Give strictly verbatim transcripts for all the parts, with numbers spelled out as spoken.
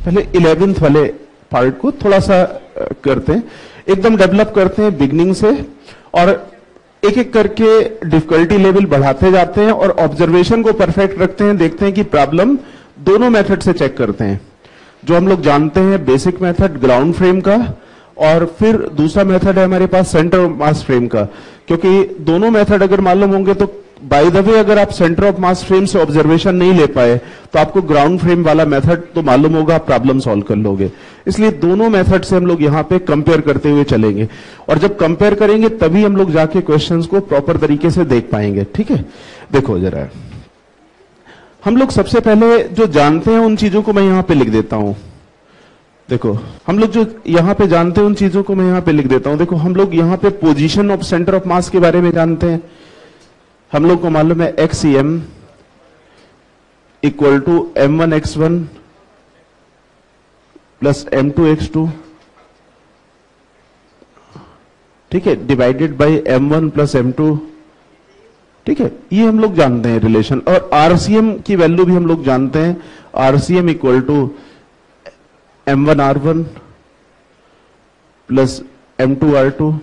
पहले इलेवेंथ वाले पार्ट को थोड़ा सा करते हैं, एकदम डेवलप करते हैं बिगनिंग से, और एक एक करके डिफिकल्टी लेवल बढ़ाते जाते हैं और ऑब्जर्वेशन को परफेक्ट रखते हैं। देखते हैं कि प्रॉब्लम दोनों मेथड से चेक करते हैं। जो हम लोग जानते हैं बेसिक मेथड ग्राउंड फ्रेम का, और फिर दूसरा मेथड है हमारे पास सेंटर ऑफ मास फ्रेम का। क्योंकि दोनों मेथड अगर मालूम होंगे तो बाय द वे अगर आप सेंटर ऑफ मास फ्रेम से ऑब्जर्वेशन नहीं ले पाए तो आपको ग्राउंड फ्रेम वाला मेथड तो मालूम होगा, आप प्रॉब्लम सॉल्व कर लोगे। इसलिए दोनों मेथड से हम लोग यहाँ पे कंपेयर करते हुए चलेंगे, और जब कंपेयर करेंगे तभी हम लोग जाके क्वेश्चंस को प्रॉपर तरीके से देख पाएंगे। ठीक है, देखो जरा, हम लोग सबसे पहले जो जानते हैं उन चीजों को मैं यहाँ पे लिख देता हूं। देखो, हम लोग जो यहाँ पे जानते हैं उन चीजों को मैं यहाँ पे लिख देता हूं। देखो, हम लोग यहाँ पे position of centre of mass के बारे में जानते हैं। हम लोग को मालूम है X E M equal to M one X one plus M two X two, ठीक है, divided by M one plus M two. ठीक है, ये हम लोग जानते हैं रिलेशन। और आरसीएम की वैल्यू भी हम लोग जानते हैं, RCM equal to M one R one plus M two R two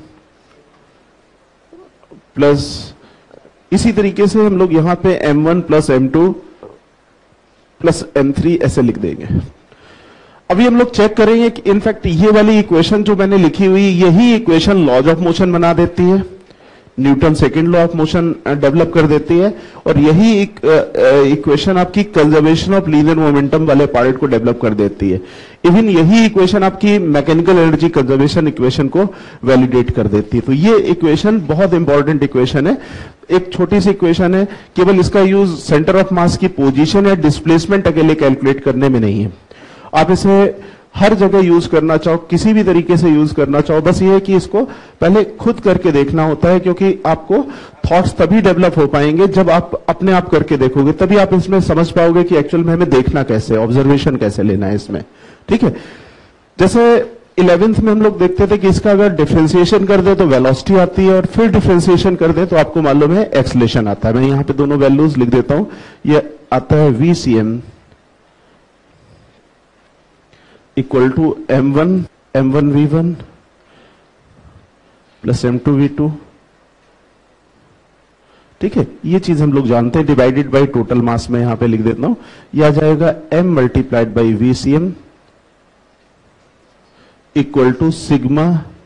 plus, इसी तरीके से हम लोग यहां पे M one plus M two plus M three ऐसे लिख देंगे। अभी हम लोग चेक करेंगे कि इनफैक्ट ये वाली इक्वेशन जो मैंने लिखी हुई, यही इक्वेशन लॉज ऑफ मोशन बना देती है, Newton second law of motion develop कर देती है, और यही इक्वेशन आपकी कंजर्वेशन ऑफ लीनियर मोमेंटम वाले पार्ट को डेवलप कर देती है। इवन यही इक्वेशन आपकी मैकेनिकल एनर्जी कंजर्वेशन इक्वेशन को वैलिडेट कर देती है। तो ये इक्वेशन बहुत इंपॉर्टेंट इक्वेशन है, एक छोटी सी इक्वेशन है, केवल इसका यूज सेंटर ऑफ मास की पोजीशन या डिस्प्लेसमेंट अकेले कैलकुलेट करने में नहीं है। आप इसे हर जगह यूज करना चाहो, किसी भी तरीके से यूज करना चाहो, बस ये है कि इसको पहले खुद करके देखना होता है, क्योंकि आपको थॉट्स तभी डेवलप हो पाएंगे जब आप अपने आप करके देखोगे, तभी आप इसमें समझ पाओगे कि एक्चुअल में हमें देखना कैसे, ऑब्जर्वेशन कैसे लेना है इसमें। ठीक है, जैसे इलेवेंथ में हम लोग देखते थे कि इसका अगर डिफरेंशिएशन कर दे तो वेलोसिटी आती है, और फिर डिफरेंशिएशन कर दे तो आपको मालूम है एक्सलेशन आता है। मैं यहां पे दोनों वैल्यूज लिख देता हूं, ये आता है V C M equal to M one M one V one plus M two V two. ठीक है, ये चीज हम लोग जानते हैं, डिवाइडेड बाय टोटल मास में यहां पे लिख देता हूं, यह आ जाएगा M multiplied by V C M equal to sigma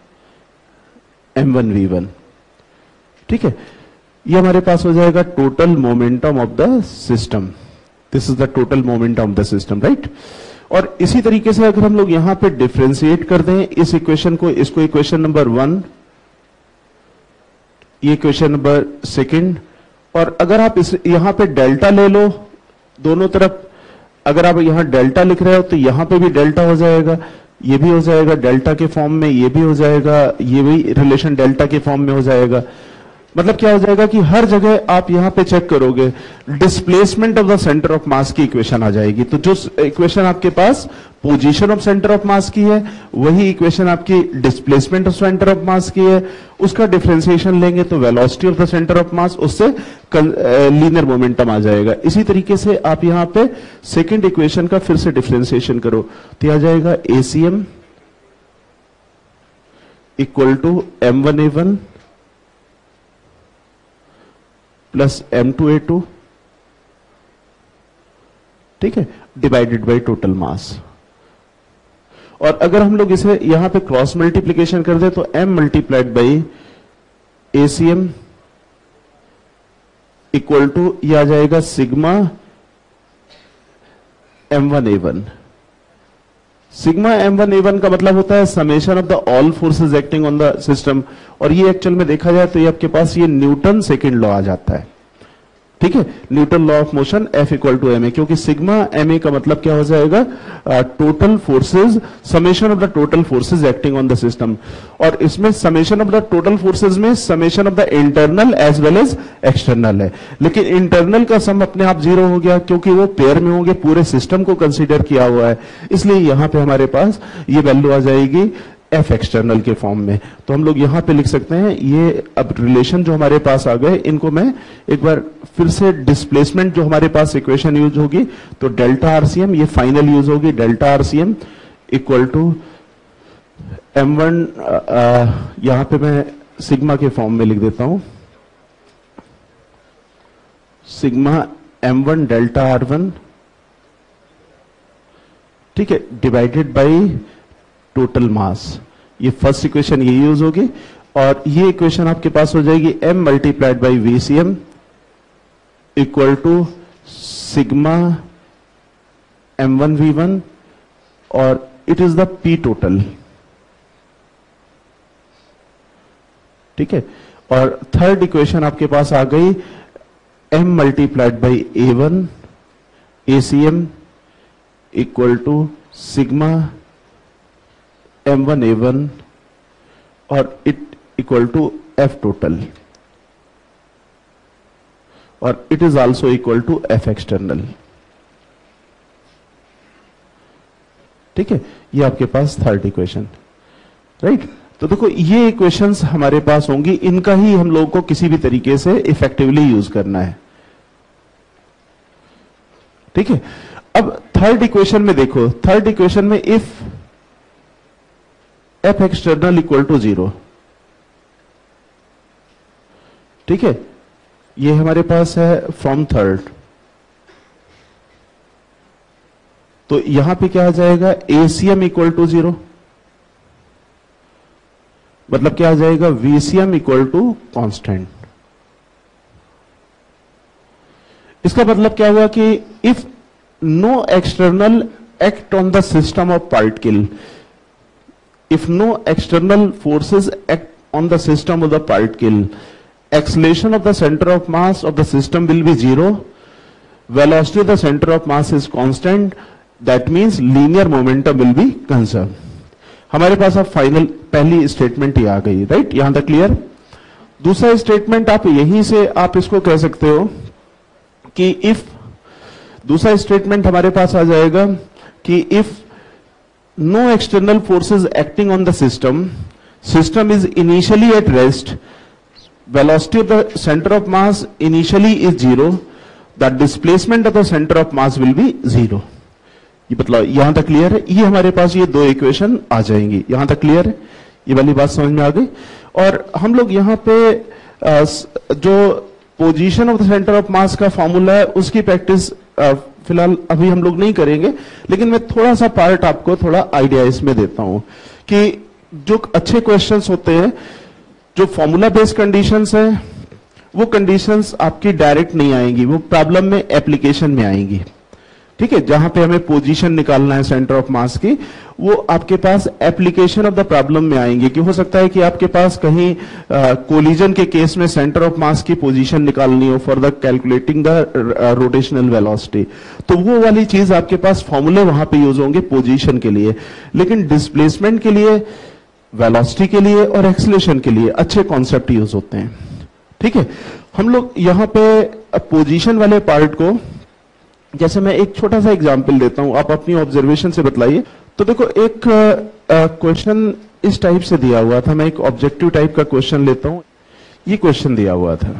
M one V one. ठीक है, ये हमारे पास हो जाएगा total momentum of the system. This is the total momentum of the system, right. और इसी तरीके से अगर हम लोग यहां पे डिफरेंशिएट कर दें इस इक्वेशन को, इसको इक्वेशन नंबर वन, ये इक्वेशन नंबर सेकंड, और अगर आप इस यहां पे डेल्टा ले लो दोनों तरफ, अगर आप यहां डेल्टा लिख रहे हो तो यहां पे भी डेल्टा हो जाएगा, ये भी हो जाएगा डेल्टा के फॉर्म में, ये भी हो जाएगा, ये भी रिलेशन डेल्टा के फॉर्म में हो जाएगा। मतलब क्या हो जाएगा कि हर जगह आप यहां पे चेक करोगे displacement of the centre of mass की इक्वेशन आ जाएगी। तो जो इक्वेशन आपके पास position of centre of mass की है, वही इक्वेशन आपकी displacement of centre of mass की है, उसका डिफरेंशिएशन लेंगे तो velocity of the centre of mass, उससे लीनियर मोमेंटम आ जाएगा। इसी तरीके से आप यहां पे सेकेंड इक्वेशन का फिर से डिफरेंशिएशन करो तो आ जाएगा ACM equal to M one A one plus M two A two, ठीक है, डिवाइडेड बाय टोटल मास। और अगर हम लोग इसे यहां पे क्रॉस मल्टीप्लीकेशन कर दे तो m multiplied by ACM equal to यह आ जाएगा sigma M one A one. Sigma M one A one का मतलब होता है summation of the all forces acting on the system, और ये एक्चुअल में देखा जाए तो ये आपके पास ये न्यूटन सेकेंड लॉ आ जाता है। ठीक है, Newton law of motion F equal to M A, क्योंकि सिग्मा एम ए का मतलब क्या हो जाएगा, total forces, summation of the total forces acting on the system. और इसमें summation of the total forces में summation of the internal as well as external है, लेकिन इंटरनल का सम अपने आप जीरो हो गया क्योंकि वो पेयर में होंगे, पूरे सिस्टम को कंसीडर किया हुआ है, इसलिए यहां पे हमारे पास ये वैल्यू आ जाएगी एफ एक्सटर्नल के फॉर्म में। तो हम लोग यहां पे लिख सकते हैं ये अब रिलेशन जो हमारे पास आ गए, इनको मैं एक बार फिर से डिस्प्लेसमेंट जो हमारे पास इक्वेशन यूज होगी, तो डेल्टा आरसीएम ये फाइनल यूज होगी, delta RCM equal to M one, यहां पे मैं सिग्मा के फॉर्म में लिख देता हूं, sigma M one delta R one, ठीक है, डिवाइडेड बाय टोटल मास। ये फर्स्ट इक्वेशन ये यूज होगी, और ये इक्वेशन आपके पास हो जाएगी M multiplied by VCM equal to sigma M one V one, और it is the P total, ठीक है। और थर्ड इक्वेशन आपके पास आ गई M multiplied by A one A C M equal to sigma M one A one, और it equal to F total, और it is also equal to F external, ठीक है। ये आपके पास थर्ड इक्वेशन, राइट। तो देखो ये इक्वेशंस हमारे पास होंगी, इनका ही हम लोगों को किसी भी तरीके से इफेक्टिवली यूज करना है, ठीक है। अब थर्ड इक्वेशन में देखो, थर्ड इक्वेशन में if F external equal to zero, ठीक है, ये हमारे पास है फ्रॉम थर्ड, तो यहां पे क्या आ जाएगा, एसीएम इक्वल टू जीरो, मतलब क्या आ जाएगा, वीसीएम इक्वल टू कांस्टेंट। इसका मतलब क्या हुआ कि if no external act on the system of particle, if no external forces act on the system of the particle, acceleration of the center of mass of the system will be zero, velocity of the center of mass is constant, that means linear momentum will be conserved। हमारे पास अब final पहली statement ही आ गई, right, यहां तक clear. दूसरा statement आप यहीं से आप इसको कह सकते हो कि इफ, दूसरा स्टेटमेंट हमारे पास आ जाएगा कि if no external forces acting on the system, system is initially at rest, velocity of the center of mass initially is zero, the displacement of the center of mass will be zero। ये मतलब यहां तक clear है, ये हमारे पास ये दो equation आ जाएंगी, यहां तक क्लियर है, ये वाली बात समझ में आ गई। और हम लोग यहां पे जो position of the centre of mass का फॉर्मूला है उसकी प्रैक्टिस फिलहाल अभी हम लोग नहीं करेंगे, लेकिन मैं थोड़ा सा पार्ट आपको थोड़ा आइडिया इसमें देता हूं कि जो अच्छे क्वेश्चंस होते हैं, जो फॉर्मूला बेस्ड कंडीशंस हैं, वो कंडीशंस आपकी डायरेक्ट नहीं आएंगी, वो प्रॉब्लम में एप्लीकेशन में आएंगी, ठीक है। जहां पे हमें पोजीशन निकालना है सेंटर ऑफ मास की, वो आपके पास एप्लीकेशन ऑफ द प्रॉब्लम में आएंगे। कि हो सकता है कि आपके पास कहीं कोलिजन के केस में सेंटर ऑफ मास की पोजीशन निकालनी हो for the calculating the rotational velocity, तो वो वाली चीज आपके पास फॉर्मूले वहां पे यूज होंगे पोजीशन के लिए। लेकिन डिस्प्लेसमेंट के लिए, वेलोसिटी के लिए और एक्सेलरेशन के लिए अच्छे कॉन्सेप्ट यूज होते हैं, ठीक है। हम लोग यहां पे पोजीशन वाले पार्ट को, जैसे मैं एक छोटा सा एग्जांपल देता हूं, आप अपनी ऑब्जर्वेशन से बताइए। तो देखो एक क्वेश्चन इस टाइप से दिया हुआ था, मैं एक ऑब्जेक्टिव टाइप का क्वेश्चन लेता हूं। ये क्वेश्चन दिया हुआ था,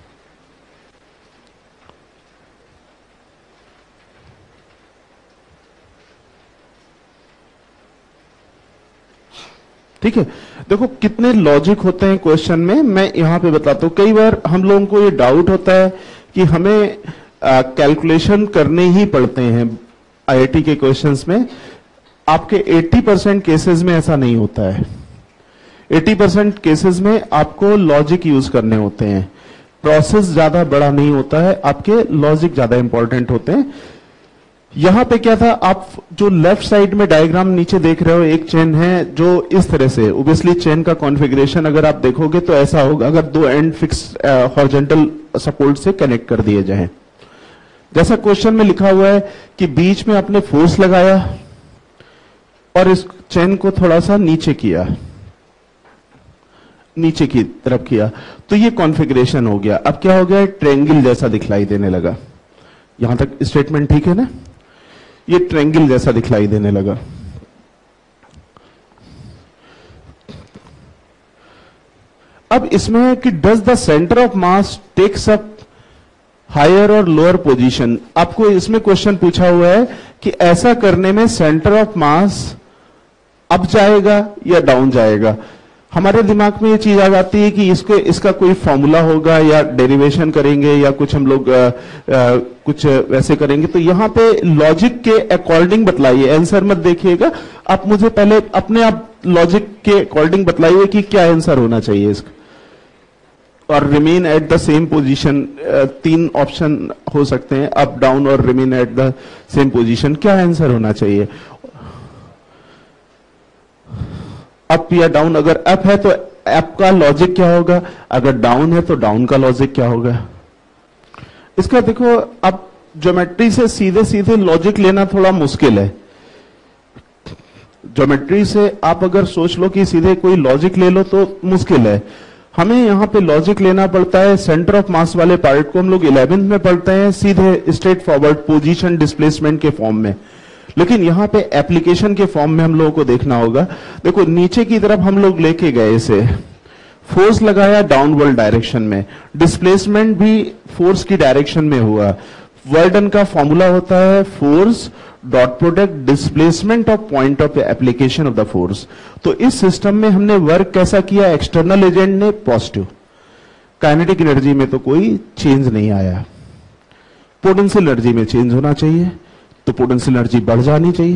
ठीक है। देखो कितने लॉजिक होते हैं क्वेश्चन में, मैं यहां पे बताता हूं। कई बार हम लोगों को ये डाउट होता है कि हमें कैलकुलेशन uh, करने ही पड़ते हैं आईआईटी के क्वेश्चंस में। आपके अस्सी परसेंट केसेस में ऐसा नहीं होता है। अस्सी परसेंट केसेस में आपको लॉजिक यूज करने होते हैं, प्रोसेस ज्यादा बड़ा नहीं होता है, आपके लॉजिक ज्यादा इंपॉर्टेंट होते हैं। यहां पे क्या था, आप जो लेफ्ट साइड में डायग्राम नीचे देख रहे हो, एक चेन है जो इस तरह से, ओब्वियसली चेन का कॉन्फ़िगरेशन अगर आप देखोगे तो ऐसा होगा अगर दो एंड फिक्स हॉरिजॉन्टल सपोर्ट से कनेक्ट कर दिए जाएं। जैसा क्वेश्चन में लिखा हुआ है कि बीच में आपने फोर्स लगाया और इस चेन को थोड़ा सा नीचे किया, नीचे की तरफ किया, तो ये कॉन्फ़िगरेशन हो गया। अब क्या हो गया, ट्रायंगल जैसा दिखलाई देने लगा। यहां तक स्टेटमेंट ठीक है ना, ये ट्रायंगल जैसा दिखलाई देने लगा। अब इसमें है कि does the centre of mass takes up higher और लोअर पोजीशन। आपको इसमें क्वेश्चन पूछा हुआ है कि ऐसा करने में सेंटर ऑफ मास अप जाएगा या डाउन जाएगा। हमारे दिमाग में ये चीज आ जाती है कि इसको इसका कोई फॉर्मूला होगा या डेरिवेशन करेंगे या कुछ हम लोग आ, आ, कुछ वैसे करेंगे। तो यहां पे लॉजिक के अकॉर्डिंग बतलाइए, आंसर मत देखिएगा। आप मुझे पहले अपने आप लॉजिक के अकॉर्डिंग बतलाइए कि क्या आंसर होना चाहिए इसका। और remain at the same position, तीन ऑप्शन हो सकते हैं, अप डाउन और remain at the same position. क्या आंसर होना चाहिए? अप या डाउन? अगर अप है तो अप का लॉजिक क्या होगा, अगर डाउन है तो डाउन का लॉजिक क्या होगा। इसका देखो, अब ज्योमेट्री से सीधे सीधे लॉजिक लेना थोड़ा मुश्किल है। ज्योमेट्री से आप अगर सोच लो कि सीधे कोई लॉजिक ले लो तो मुश्किल है। हमें यहां पे लॉजिक लेना पड़ता है। सेंटर ऑफ मास वाले पार्ट को हम लोग इलेवेंथ में पढ़ते हैं सीधे स्ट्रेट फॉरवर्ड पोजीशन डिस्प्लेसमेंट के फॉर्म में, लेकिन यहां पे एप्लीकेशन के फॉर्म में हम लोगों को देखना होगा। देखो नीचे की तरफ हम लोग लेके गए इसे, फोर्स लगाया डाउनवर्ड डायरेक्शन में, डिस्प्लेसमेंट भी फोर्स की डायरेक्शन में हुआ। वर्क डन का फॉर्मूला होता है force dot product displacement of point of application of the force. तो इस सिस्टम में हमने वर्क कैसा किया, एक्सटर्नल एजेंट ने पॉजिटिव। काइनेटिक एनर्जी में तो कोई चेंज नहीं आया। पोटेंशियल एनर्जी में चेंज होना चाहिए, तो पोटेंशियल एनर्जी बढ़ जानी चाहिए।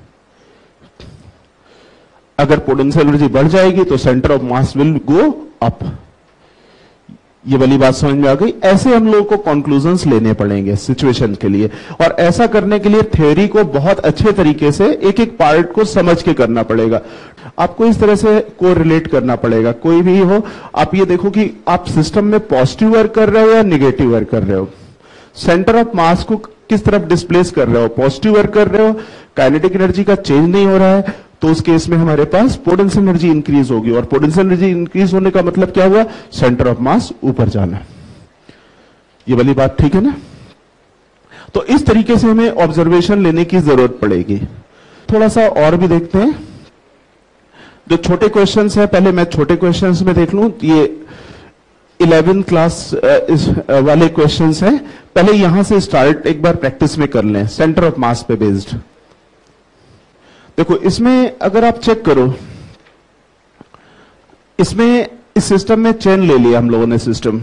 अगर पोटेंशियल एनर्जी बढ़ जाएगी तो centre of mass will go up. ये वाली बात समझ में आ गई। ऐसे हम लोगों को कंक्लूजन्स लेने पड़ेंगे सिचुएशन के लिए, और ऐसा करने के लिए थ्योरी को बहुत अच्छे तरीके से एक एक पार्ट को समझ के करना पड़ेगा। आपको इस तरह से को रिलेट करना पड़ेगा। कोई भी हो, आप ये देखो कि आप सिस्टम में पॉजिटिव वर्क कर रहे हो या निगेटिव वर्क कर रहे हो। सेंटर ऑफ मास को किस तरफ डिस्प्लेस कर रहे हो, पॉजिटिव वर्क कर रहे हो, काइनेटिक एनर्जी का चेंज नहीं हो रहा है, तो उस केस में हमारे पास पोटेंशियल एनर्जी इंक्रीज होगी। और पोटेंशियल एनर्जी इंक्रीज होने का मतलब क्या हुआ, सेंटर ऑफ मास ऊपर जाना। ये वाली बात ठीक है ना। तो इस तरीके से हमें ऑब्जर्वेशन लेने की जरूरत पड़ेगी। थोड़ा सा और भी देखते हैं जो छोटे क्वेश्चंस हैं। पहले मैं छोटे क्वेश्चंस में देख लूं। ये इलेवेंथ क्लास इस वाले क्वेश्चंस हैं। पहले यहां से स्टार्ट एक बार प्रैक्टिस में कर लें, सेंटर ऑफ मास पे बेस्ड। देखो इसमें अगर आप चेक करो, इसमें इस सिस्टम में चेन ले लिया हम लोगों ने सिस्टम,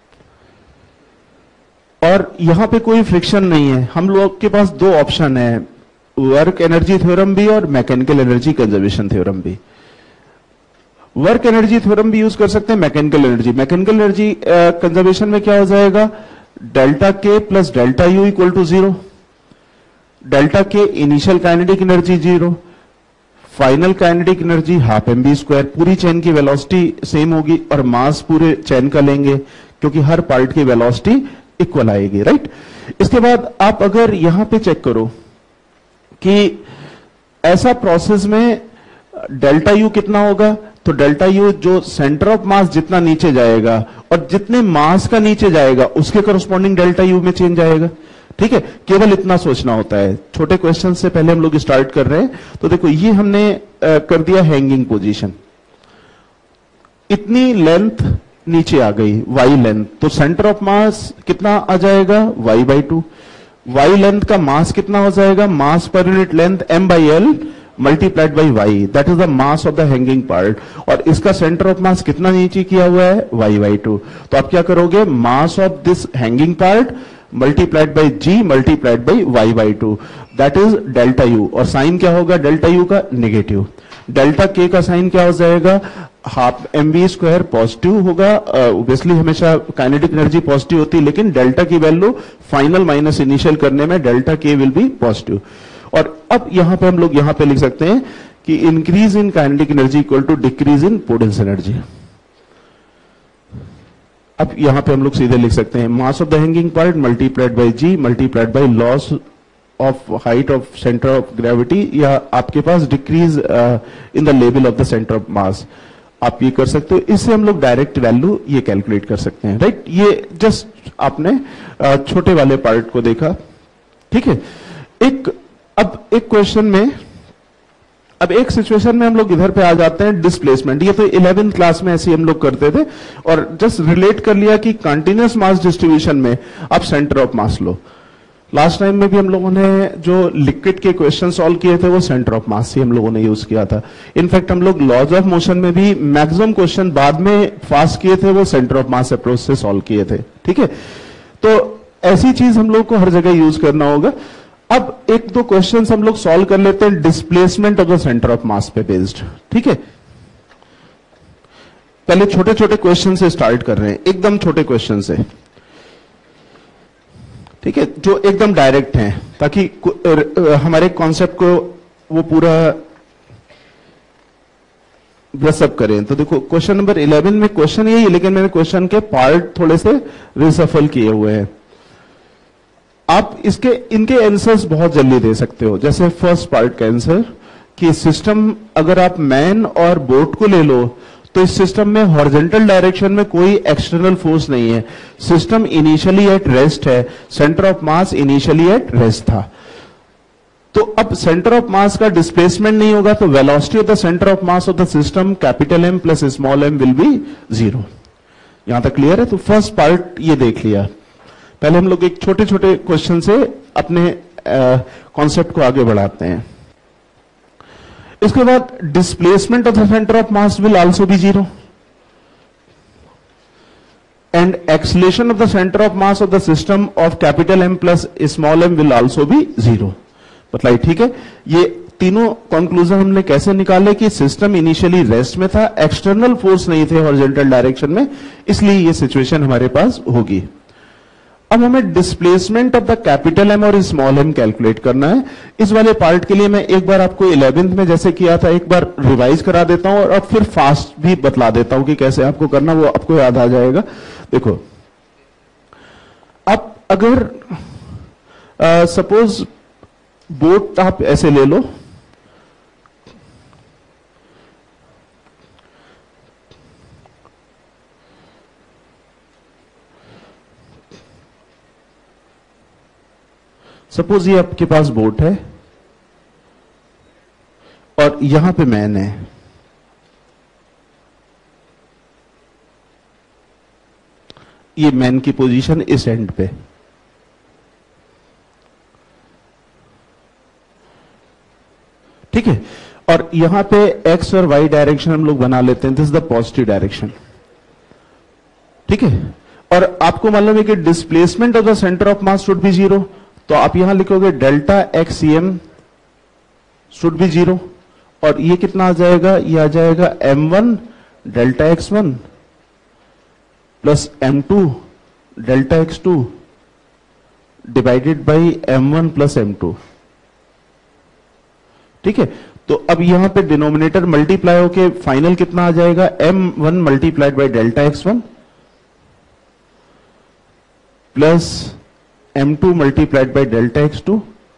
और यहां पे कोई फ्रिक्शन नहीं है। हम लोग के पास दो ऑप्शन है, वर्क एनर्जी थ्योरम भी और मैकेनिकल एनर्जी कंजर्वेशन थ्योरम भी। वर्क एनर्जी थ्योरम भी यूज कर सकते हैं, mechanical energy. Mechanical energy conservation में क्या हो जाएगा, delta K plus delta U equal to zero. Delta K initial kinetic energy zero, final kinetic energy half M B square. पूरी चेन की वेलोसिटी सेम होगी और मास पूरे चेन का लेंगे क्योंकि हर पार्ट की वेलोसिटी इक्वल आएगी, राइट। इसके बाद आप अगर यहां पे चेक करो कि ऐसा प्रोसेस में डेल्टा यू कितना होगा, तो डेल्टा यू जो सेंटर ऑफ मास जितना नीचे जाएगा और जितने मास का नीचे जाएगा उसके करस्पॉन्डिंग डेल्टा यू में चेंज आएगा। ठीक है, केवल इतना सोचना होता है। छोटे क्वेश्चन से पहले हम लोग स्टार्ट कर रहे हैं। तो देखो ये हमने आ, कर दिया हैंगिंग पोजीशन, इतनी लेंथ नीचे आ गई, वाई लेंथ, तो सेंटर ऑफ मास कितना आ जाएगा, y by two. Y length का मास कितना हो जाएगा, mass per unit length m by l multiplied by y, that is the mass of the hanging part. और इसका सेंटर ऑफ मास कितना नीचे किया हुआ है, वाई बाई टू। तो आप क्या करोगे, mass of this hanging part multiplied by g multiplied by y by two, that is delta U. और साइन क्या होगा डेल्टा यू का, नेगेटिव। डेल्टा के का साइन क्या हो जाएगा, half M B square positive होगा। ऑब्वियसली हमेशा काइनेटिक एनर्जी पॉजिटिव होती है, लेकिन डेल्टा की वैल्यू फाइनल माइनस इनिशियल करने में डेल्टा के विल बी पॉजिटिव। और अब यहां पे हम लोग यहां पे लिख सकते हैं कि increase in kinetic energy equal to decrease in potential energy. अब यहां पे हम लोग सीधे लिख सकते हैं mass of the hanging part multiplied by g multiplied by loss of height of centre of gravity, या आपके पास decrease in the level of the centre of mass. आप ये कर सकते हो, इससे हम लोग डायरेक्ट वैल्यू ये कैलकुलेट कर सकते हैं, राइट। ये जस्ट आपने uh, छोटे वाले पार्ट को देखा, ठीक है। एक अब एक क्वेश्चन में अब एक सिचुएशन में हम लोग इधर पे आ जाते हैं, डिस्प्लेसमेंट। ये तो इलेवेंथ क्लास में ऐसे हम लोग करते थे और जस्ट रिलेट कर लिया कि कंटिन्यूअस मास डिस्ट्रीब्यूशन में आप सेंटर ऑफ मास लो। लास्ट टाइम में भी हम लोगों ने जो लिक्विड के क्वेश्चन सॉल्व किए थे वो सेंटर ऑफ मास ही हम लोगों ने यूज किया था। इनफैक्ट हम लोग लॉज ऑफ मोशन में भी मैक्सिमम क्वेश्चन बाद में फास्ट किए थे, वो सेंटर ऑफ मास अप्रोच से सॉल्व किए थे। ठीक है, तो ऐसी चीज हम लोग को हर जगह यूज करना होगा। अब एक दो क्वेश्चंस हम लोग सॉल्व कर लेते हैं displacement of the centre of mass पे बेस्ड। ठीक है, पहले छोटे छोटे क्वेश्चन से स्टार्ट कर रहे हैं, एकदम छोटे क्वेश्चन से। ठीक है, जो एकदम डायरेक्ट हैं, ताकि हमारे कॉन्सेप्ट को वो पूरा ब्रसअप करें। तो देखो क्वेश्चन नंबर इलेवन में क्वेश्चन यही है, लेकिन मैंने क्वेश्चन के पार्ट थोड़े से रिसफल किए हुए हैं। आप इसके इनके आंसर्स बहुत जल्दी दे सकते हो। जैसे फर्स्ट पार्ट का आंसर कि सिस्टम, अगर आप मैन और बोट को ले लो तो इस सिस्टम में हॉरिजॉन्टल डायरेक्शन में कोई एक्सटर्नल फोर्स नहीं है, सिस्टम इनिशियली एट रेस्ट है, centre of mass initially at rest था। तो अब सेंटर ऑफ मास का डिस्प्लेसमेंट नहीं होगा तो velocity of the centre of mass of the system capital M plus small m will be zero. यहां तक क्लियर है? तो फर्स्ट पार्ट ये देख लिया। पहले हम लोग एक छोटे छोटे क्वेश्चन से अपने कॉन्सेप्ट को आगे बढ़ाते हैं। इसके बाद displacement of the centre of mass will also be zero and acceleration of the centre of mass of the system of capital M plus small m will also be zero. मतलब ठीक है, ये तीनों कंक्लूजन हमने कैसे निकाले कि system initially rest में था, एक्सटर्नल फोर्स नहीं थे हॉरिजॉन्टल डायरेक्शन में, इसलिए ये सिचुएशन हमारे पास होगी। अब हमें displacement of the capital m और स्मॉल एम कैलकुलेट करना है। इस वाले पार्ट के लिए मैं एक बार आपको इलेवेंथ में जैसे किया था एक बार रिवाइज करा देता हूं और अब फिर फास्ट भी बतला देता हूं कि कैसे आपको करना, वो आपको याद आ जाएगा। देखो, अब अगर सपोज बोट आप ऐसे ले लो, सपोज ये आपके पास बोट है और यहां पे मैन है। ये मैन की पोजीशन इस एंड पे, ठीक है, और यहां पे एक्स और वाई डायरेक्शन हम लोग बना लेते हैं, this is the positive direction. ठीक है, और आपको मालूम है कि displacement of the centre of mass should be zero, तो आप यहां लिखोगे delta x c M should be zero, और ये कितना आ जाएगा, ये आ जाएगा M one delta x one plus M two delta x two divided by M one plus M two. ठीक है, तो अब यहां पे डिनोमिनेटर मल्टीप्लाई होके फाइनल कितना आ जाएगा, M one multiplied by delta x one plus M two multiplied by delta x two,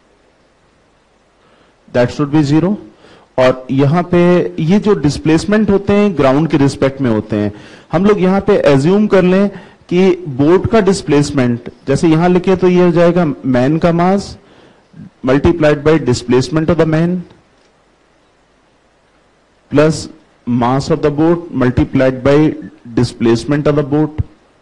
that should be zero. और यहां पे ये जो डिस्प्लेसमेंट होते हैं ग्राउंड के रिस्पेक्ट में होते हैं। हम लोग यहां पे एज्यूम कर लें कि बोट का डिस्प्लेसमेंट जैसे यहां लिखे तो ये हो जाएगा मैन का mass multiplied by displacement of the man plus mass of the boat multiplied by displacement of the boat,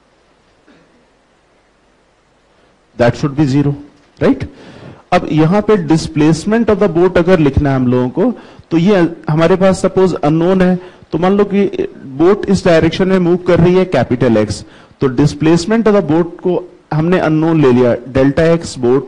that should be zero, right. अब यहां पे डिस्प्लेसमेंट ऑफ द बोट अगर लिखना है हम लोगों को, तो ये हमारे पास सपोज अननोन है, तो मान लो कि बोट इस डायरेक्शन में मूव कर रही है कैपिटल एक्स, तो डिस्प्लेसमेंट ऑफ द बोट को हमने अननोन ले लिया, delta x boat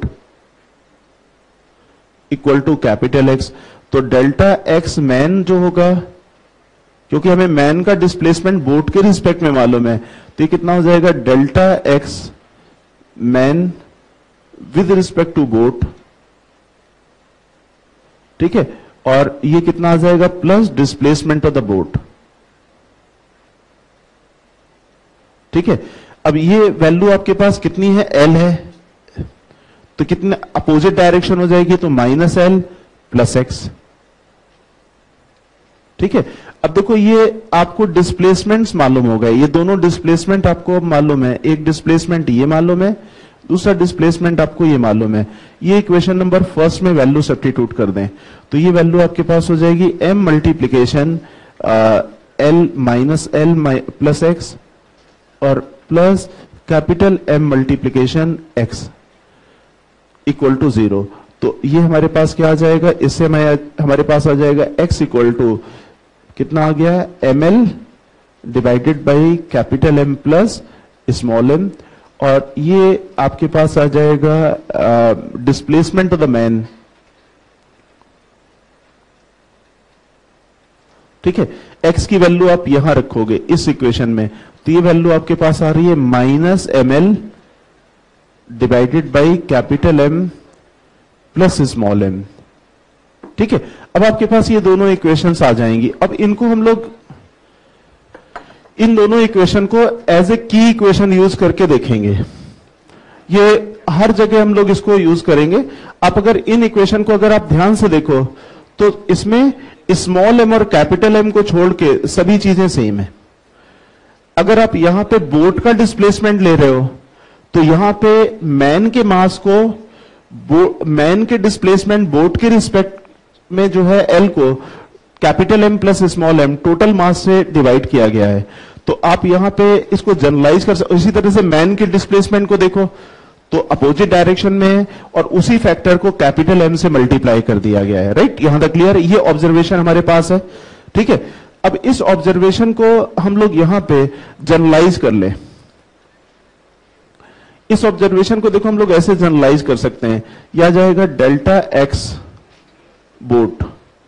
equal to capital x. तो डेल्टा एक्स मैन जो होगा, क्योंकि हमें मैन का डिस्प्लेसमेंट बोट के रिस्पेक्ट में मालूम है, तो ये कितना हो जाएगा, delta x man with respect to boat, ठीक है, और ये कितना आ जाएगा, plus displacement of the boat. ठीक है, अब ये वैल्यू आपके पास कितनी है, एल है, तो कितने अपोजिट डायरेक्शन हो जाएगी, तो माइनस एल प्लस एक्स। ठीक है, अब देखो ये आपको डिस्प्लेसमेंट्स मालूम हो गए, ये दोनों डिस्प्लेसमेंट आपको अब मालूम है, एक डिस्प्लेसमेंट ये मालूम है, दूसरा डिस्प्लेसमेंट आपको ये मालूम है, ये इक्वेशन नंबर फर्स्ट में वैल्यू सब्स्टिट्यूट कर दें तो ये वैल्यू आपके पास हो जाएगी m multiplication l minus l plus x और plus capital M multiplication x equal to zero. तो ये हमारे पास क्या आ जाएगा, इससे हमारे पास आ जाएगा x इक्वल टू कितना आ गया, m L divided by capital M plus small m, और ये आपके पास आ जाएगा डिस्प्लेसमेंट ऑफ द मैन। ठीक है, x की वैल्यू आप यहां रखोगे इस इक्वेशन में, तो ये वैल्यू आपके पास आ रही है minus m L divided by capital M plus small m। ठीक है, अब आपके पास ये दोनों इक्वेशंस आ जाएंगी। अब इनको हम लोग इन दोनों इक्वेशन को एज ए की इक्वेशन यूज करके देखेंगे। ये हर जगह हम लोग इसको यूज करेंगे। आप अगर इन इक्वेशन को अगर आप ध्यान से देखो तो इसमें स्मॉल m और कैपिटल M को छोड़ के सभी चीजें सेम है। अगर आप यहां पे बोट का डिस्प्लेसमेंट ले रहे हो तो यहां पे मैन के मास को मैन के डिस्प्लेसमेंट बोट के रिस्पेक्ट में जो है L को capital M plus small m total mass से डिवाइड किया गया है। तो आप यहां पे इसको जनरलाइज कर सकते। इसी तरह से मैन के डिस्प्लेसमेंट को देखो तो अपोजिट डायरेक्शन में है और उसी फैक्टर को कैपिटल M से मल्टीप्लाई कर दिया गया है। राइट, यहां तक क्लियर है, ये ऑब्जर्वेशन हमारे पास है। ठीक है, अब इस ऑब्जर्वेशन को हम लोग यहां पे जनरलाइज कर ले। इस ऑब्जर्वेशन को देखो हम लोग ऐसे जनरलाइज कर सकते हैं, यह आ जाएगा delta x boat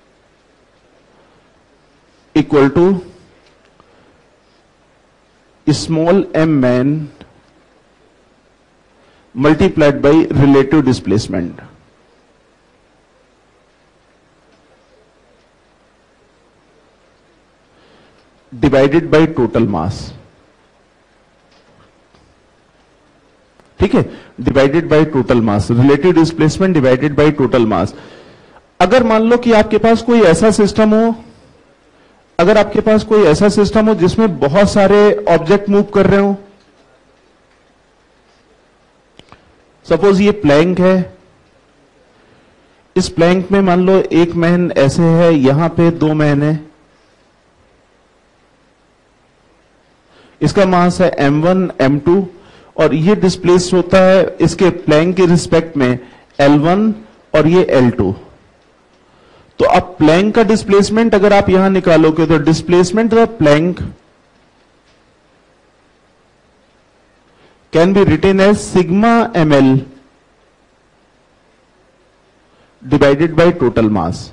equal to small m man multiplied by relative displacement. Divided by total mass. ठीक है, divided by total mass, relative displacement divided by total mass. अगर मान लो कि आपके पास कोई ऐसा सिस्टम हो अगर आपके पास कोई ऐसा सिस्टम हो जिसमें बहुत सारे ऑब्जेक्ट मूव कर रहे हो, सपोज ये प्लैंक है, इस प्लैंक में मान लो एक मैन ऐसे है, यहां पे दो मैन है, इसका मास है एम वन एम टू और ये डिस्प्लेस होता है इसके प्लैंक के रिस्पेक्ट में एल वन और ये एल टू। तो अब प्लैंक का डिस्प्लेसमेंट अगर आप यहां निकालोगे तो displacement of plank can be written as sigma m L divided by total mass.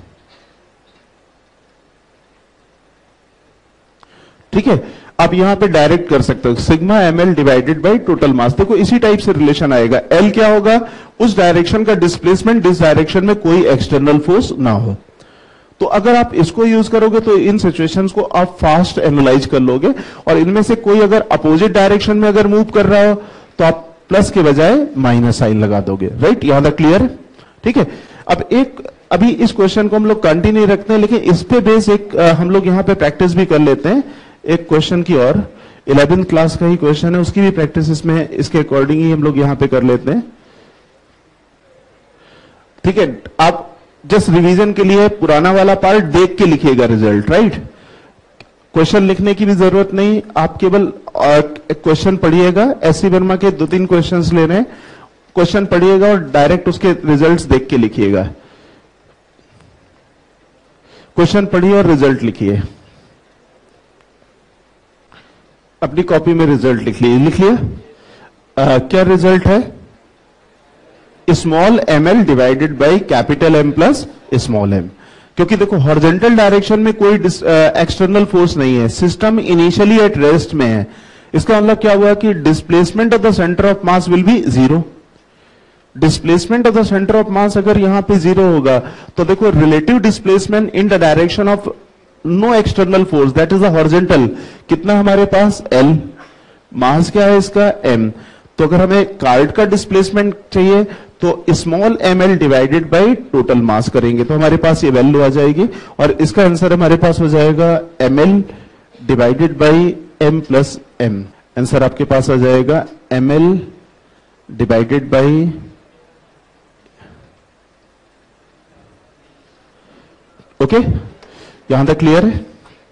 ठीक है, आप यहां पे डायरेक्ट कर सकते हो sigma m L divided by total mass. देखो इसी टाइप से रिलेशन आएगा, एल क्या होगा, उस डायरेक्शन का डिस्प्लेसमेंट जिस डायरेक्शन में कोई एक्सटर्नल फोर्स ना हो। तो अगर आप इसको यूज करोगे तो इन सिचुएशंस को आप फास्ट एनालाइज कर लोगे और इनमें से कोई अगर अपोजिट डायरेक्शन में अगर मूव कर रहा हो तो आप प्लस के बजाय माइनस साइन लगा दोगे। राइट, यहां तक क्लियर है। ठीक है, अब एक अभी इस क्वेश्चन को हम लोग कंटिन्यू रखते हैं, लेकिन इस पे बेस एक आ, हम लोग यहां पे प्रैक्टिस भी कर लेते हैं एक क्वेश्चन की, और इलेवेंथ क्लास का ही क्वेश्चन है, उसकी भी प्रैक्टिस इसमें इसके अकॉर्डिंग ही हम लोग यहां पे कर लेते हैं। ठीक है, आप जस्ट रिवीजन के लिए पुराना वाला पार्ट देख के लिखिएगा रिजल्ट। राइट, क्वेश्चन लिखने की भी जरूरत नहीं, आप केवल क्वेश्चन पढ़िएगा। एस सी वर्मा के दो तीन क्वेश्चंस ले रहे हैं, क्वेश्चन पढ़िएगा और डायरेक्ट उसके रिजल्ट्स देख के लिखिएगा। क्वेश्चन पढ़िए और रिजल्ट लिखिए, अपनी कॉपी में रिजल्ट लिख लीजिए। लिख लिया, क्या रिजल्ट है, small m L divided by capital M plus small m. क्योंकि देखो हॉरिजॉन्टल डायरेक्शन में कोई एक्सटर्नल फोर्स नहीं है, सिस्टम इनिशियली एट रेस्ट में है। इसका मतलब क्या हुआ कि displacement of the centre of mass will be zero. Displacement of the centre of mass अगर यहां पे जीरो होगा तो देखो relative displacement in the direction of no external force that is the horizontal, कितना हमारे पास एल, मास क्या है इसका एम। तो अगर हमें कार्ड का डिस्प्लेसमेंट चाहिए तो small m L divided by total mass करेंगे तो हमारे पास ये वैल्यू आ जाएगी और इसका आंसर हमारे पास हो जाएगा M L divided by m plus m. Answer आपके पास आ जाएगा M L divided by okay, यहां तक क्लियर है?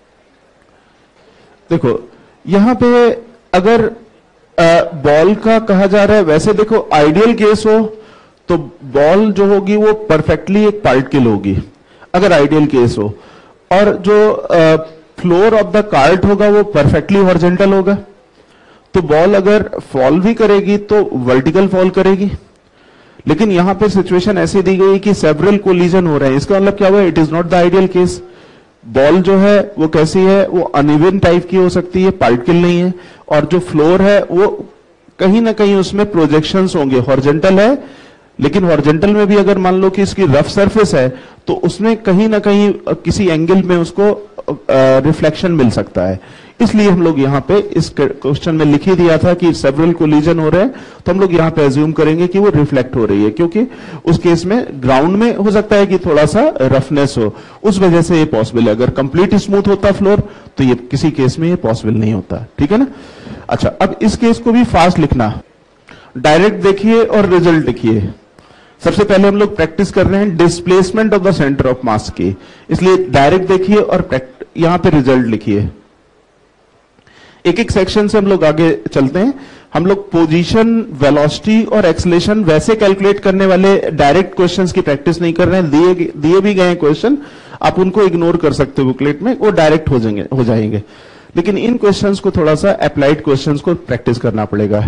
देखो यहां पे अगर बॉल का कहा जा रहा है, वैसे देखो आइडियल केस हो तो बॉल जो होगी वो परफेक्टली एक पार्टिकल होगी अगर आइडियल केस हो, और जो फ्लोर ऑफ द कार्ट होगा वो परफेक्टली हॉरिजॉन्टल होगा। तो बॉल अगर फॉल भी करेगी तो वर्टिकल फॉल करेगी, लेकिन यहां पे सिचुएशन ऐसी दी गई कि सेवरल कोलिजन हो रहे हैं। इसका मतलब क्या हुआ? It is not the ideal case. Ball जो है वो कैसी है? वो अनइवन टाइप की हो सकती है, पार्टिकल नहीं है, और जो फ्लोर है वो कहीं ना कहीं उसमें प्रोजेक्शंस होंगे। हॉरिजॉन्टल है, लेकिन हॉरिजॉन्टल में भी अगर मान लो कि इसकी रफ सरफेस है तो उसमें कहीं ना कहीं किसी एंगल में उसको रिफ्लेक्शन मिल सकता है। इसलिए हम लोग यहां पे इस क्वेश्चन में लिख ही दिया था कि सेवरल कोलिजन हो रहे हैं, तो हम लोग यहां पे एज्यूम करेंगे कि वो रिफ्लेक्ट हो रही है, क्योंकि उस केस में ग्राउंड में हो सकता है कि थोड़ा सा रफनेस हो, उस वजह से ये पॉसिबल है। अगर कंप्लीट स्मूथ होता फ्लोर तो ये किसी केस में ये पॉसिबल नहीं होता। ठीक है ना? अच्छा, अब इस केस को भी फास्ट लिखना, डायरेक्ट देखिए और रिजल्ट लिखिए। सबसे पहले हम लोग प्रैक्टिस कर रहे हैं displacement of the centre of mass की, इसलिए डायरेक्ट देखिए और यहां पे रिजल्ट लिखिए। एक एक सेक्शन से हम लोग आगे चलते हैं। हम लोग पोजीशन, वेलोसिटी और एक्सेलेरेशन वैसे कैलकुलेट करने वाले डायरेक्ट क्वेश्चंस की प्रैक्टिस नहीं कर रहे हैं। दिए दिए भी गए क्वेश्चन आप उनको इग्नोर कर सकते हो बुकलेट में, वो डायरेक्ट हो जाएंगे हो जाएंगे लेकिन इन क्वेश्चंस को थोड़ा सा अप्लाइड क्वेश्चंस को प्रैक्टिस करना पड़ेगा।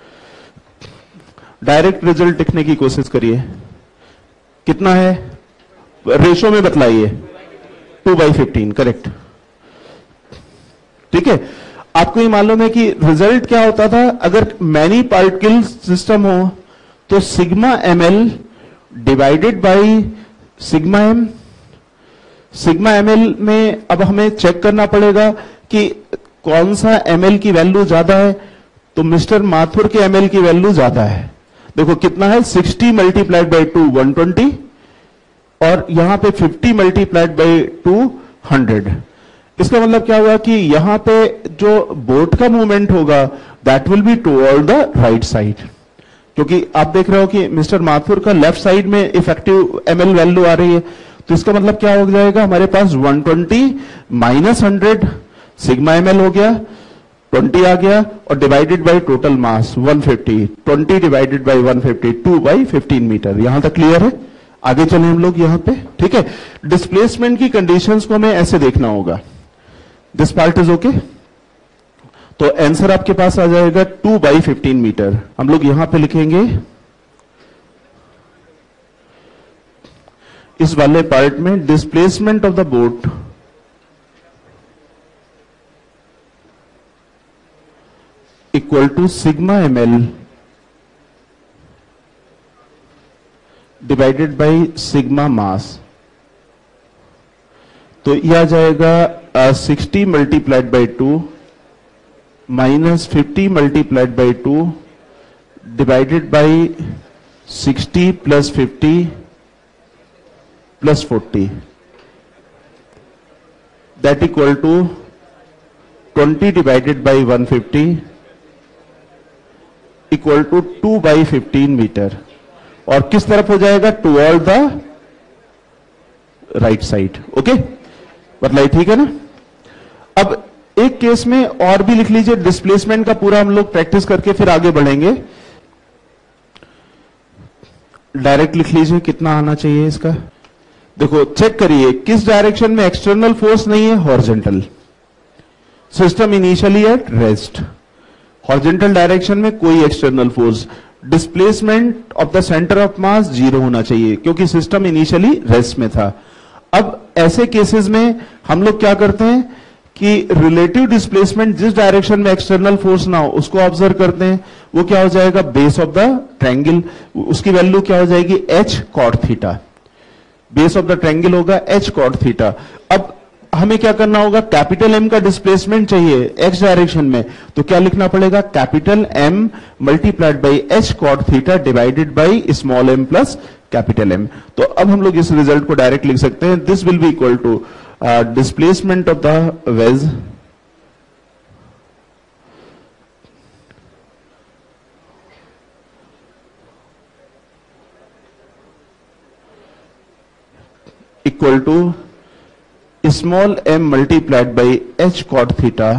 डायरेक्ट रिजल्ट लिखने की कोशिश करिए। कितना है? रेशो में बतलाइए। Two by fifteen, correct. ठीक है, आपको ये मालूम है कि रिजल्ट क्या होता था? अगर मैनी पार्टिकल सिस्टम हो तो sigma m L divided by sigma m. Sigma m l में अब हमें चेक करना पड़ेगा कि कौन सा एम एल की वैल्यू ज्यादा है। तो मिस्टर माथुर के एम एल की वैल्यू ज्यादा है। देखो कितना है? Sixty multiplied by two one twenty, और यहां पे fifty multiplied by two hundred. इसका मतलब क्या हुआ कि यहां पे जो बोट का मूवमेंट होगा that will be toward the right side, क्योंकि आप देख रहे हो कि मिस्टर माथुर का लेफ्ट साइड में इफेक्टिव एमएल वैल्यू आ रही है। तो इसका मतलब क्या हो जाएगा? हमारे पास one twenty minus hundred sigma m l हो गया, ट्वेंटी आ गया, और divided by total mass one fifty, twenty divided by one fifty, two by fifteen metre. यहां तक क्लियर है? आगे चले हम लोग यहां पे। ठीक है, डिस्प्लेसमेंट की कंडीशंस को हमें ऐसे देखना होगा। This part is okay? तो आंसर आपके पास आ जाएगा टू बाई फिफ्टीन मीटर। हम लोग यहां पे लिखेंगे इस वाले पार्ट में displacement of the boat equal to sigma m L divided by sigma mass. तो यह आ जाएगा sixty multiplied by two minus fifty multiplied by two divided by sixty plus fifty plus forty, that equal to twenty divided by one fifty equal to two by fifteen metre. और किस तरफ हो जाएगा? Toward the right side. Okay, बताइए, ठीक है ना? अब एक केस में और भी लिख लीजिए डिस्प्लेसमेंट का पूरा, हम लोग प्रैक्टिस करके फिर आगे बढ़ेंगे। डायरेक्ट लिख लीजिए कितना आना चाहिए इसका। देखो चेक करिए किस डायरेक्शन में एक्सटर्नल फोर्स नहीं है, horizontal. System initially at rest, horizontal direction में कोई external force. Displacement of the centre of mass zero होना चाहिए क्योंकि सिस्टम इनिशियली रेस्ट में था। अब ऐसे केसेस में हम लोग क्या करते हैं कि रिलेटिव डिस्प्लेसमेंट जिस डायरेक्शन में एक्सटर्नल फोर्स ना हो उसको ऑब्जर्व करते हैं। वो क्या हो जाएगा? बेस ऑफ द ट्रायंगल, उसकी वैल्यू क्या हो जाएगी? H cot theta. Base of the triangle होगा एच कॉट थीटा। अब हमें क्या करना होगा? कैपिटल एम का डिस्प्लेसमेंट चाहिए एक्स डायरेक्शन में, तो क्या लिखना पड़ेगा? Capital M multiplied by H cot theta divided by small M plus capital m. तो अब हम लोग इस रिजल्ट को डायरेक्ट लिख सकते हैं। This will be equal to displacement of the wedge equal to small M multiplied by H cot theta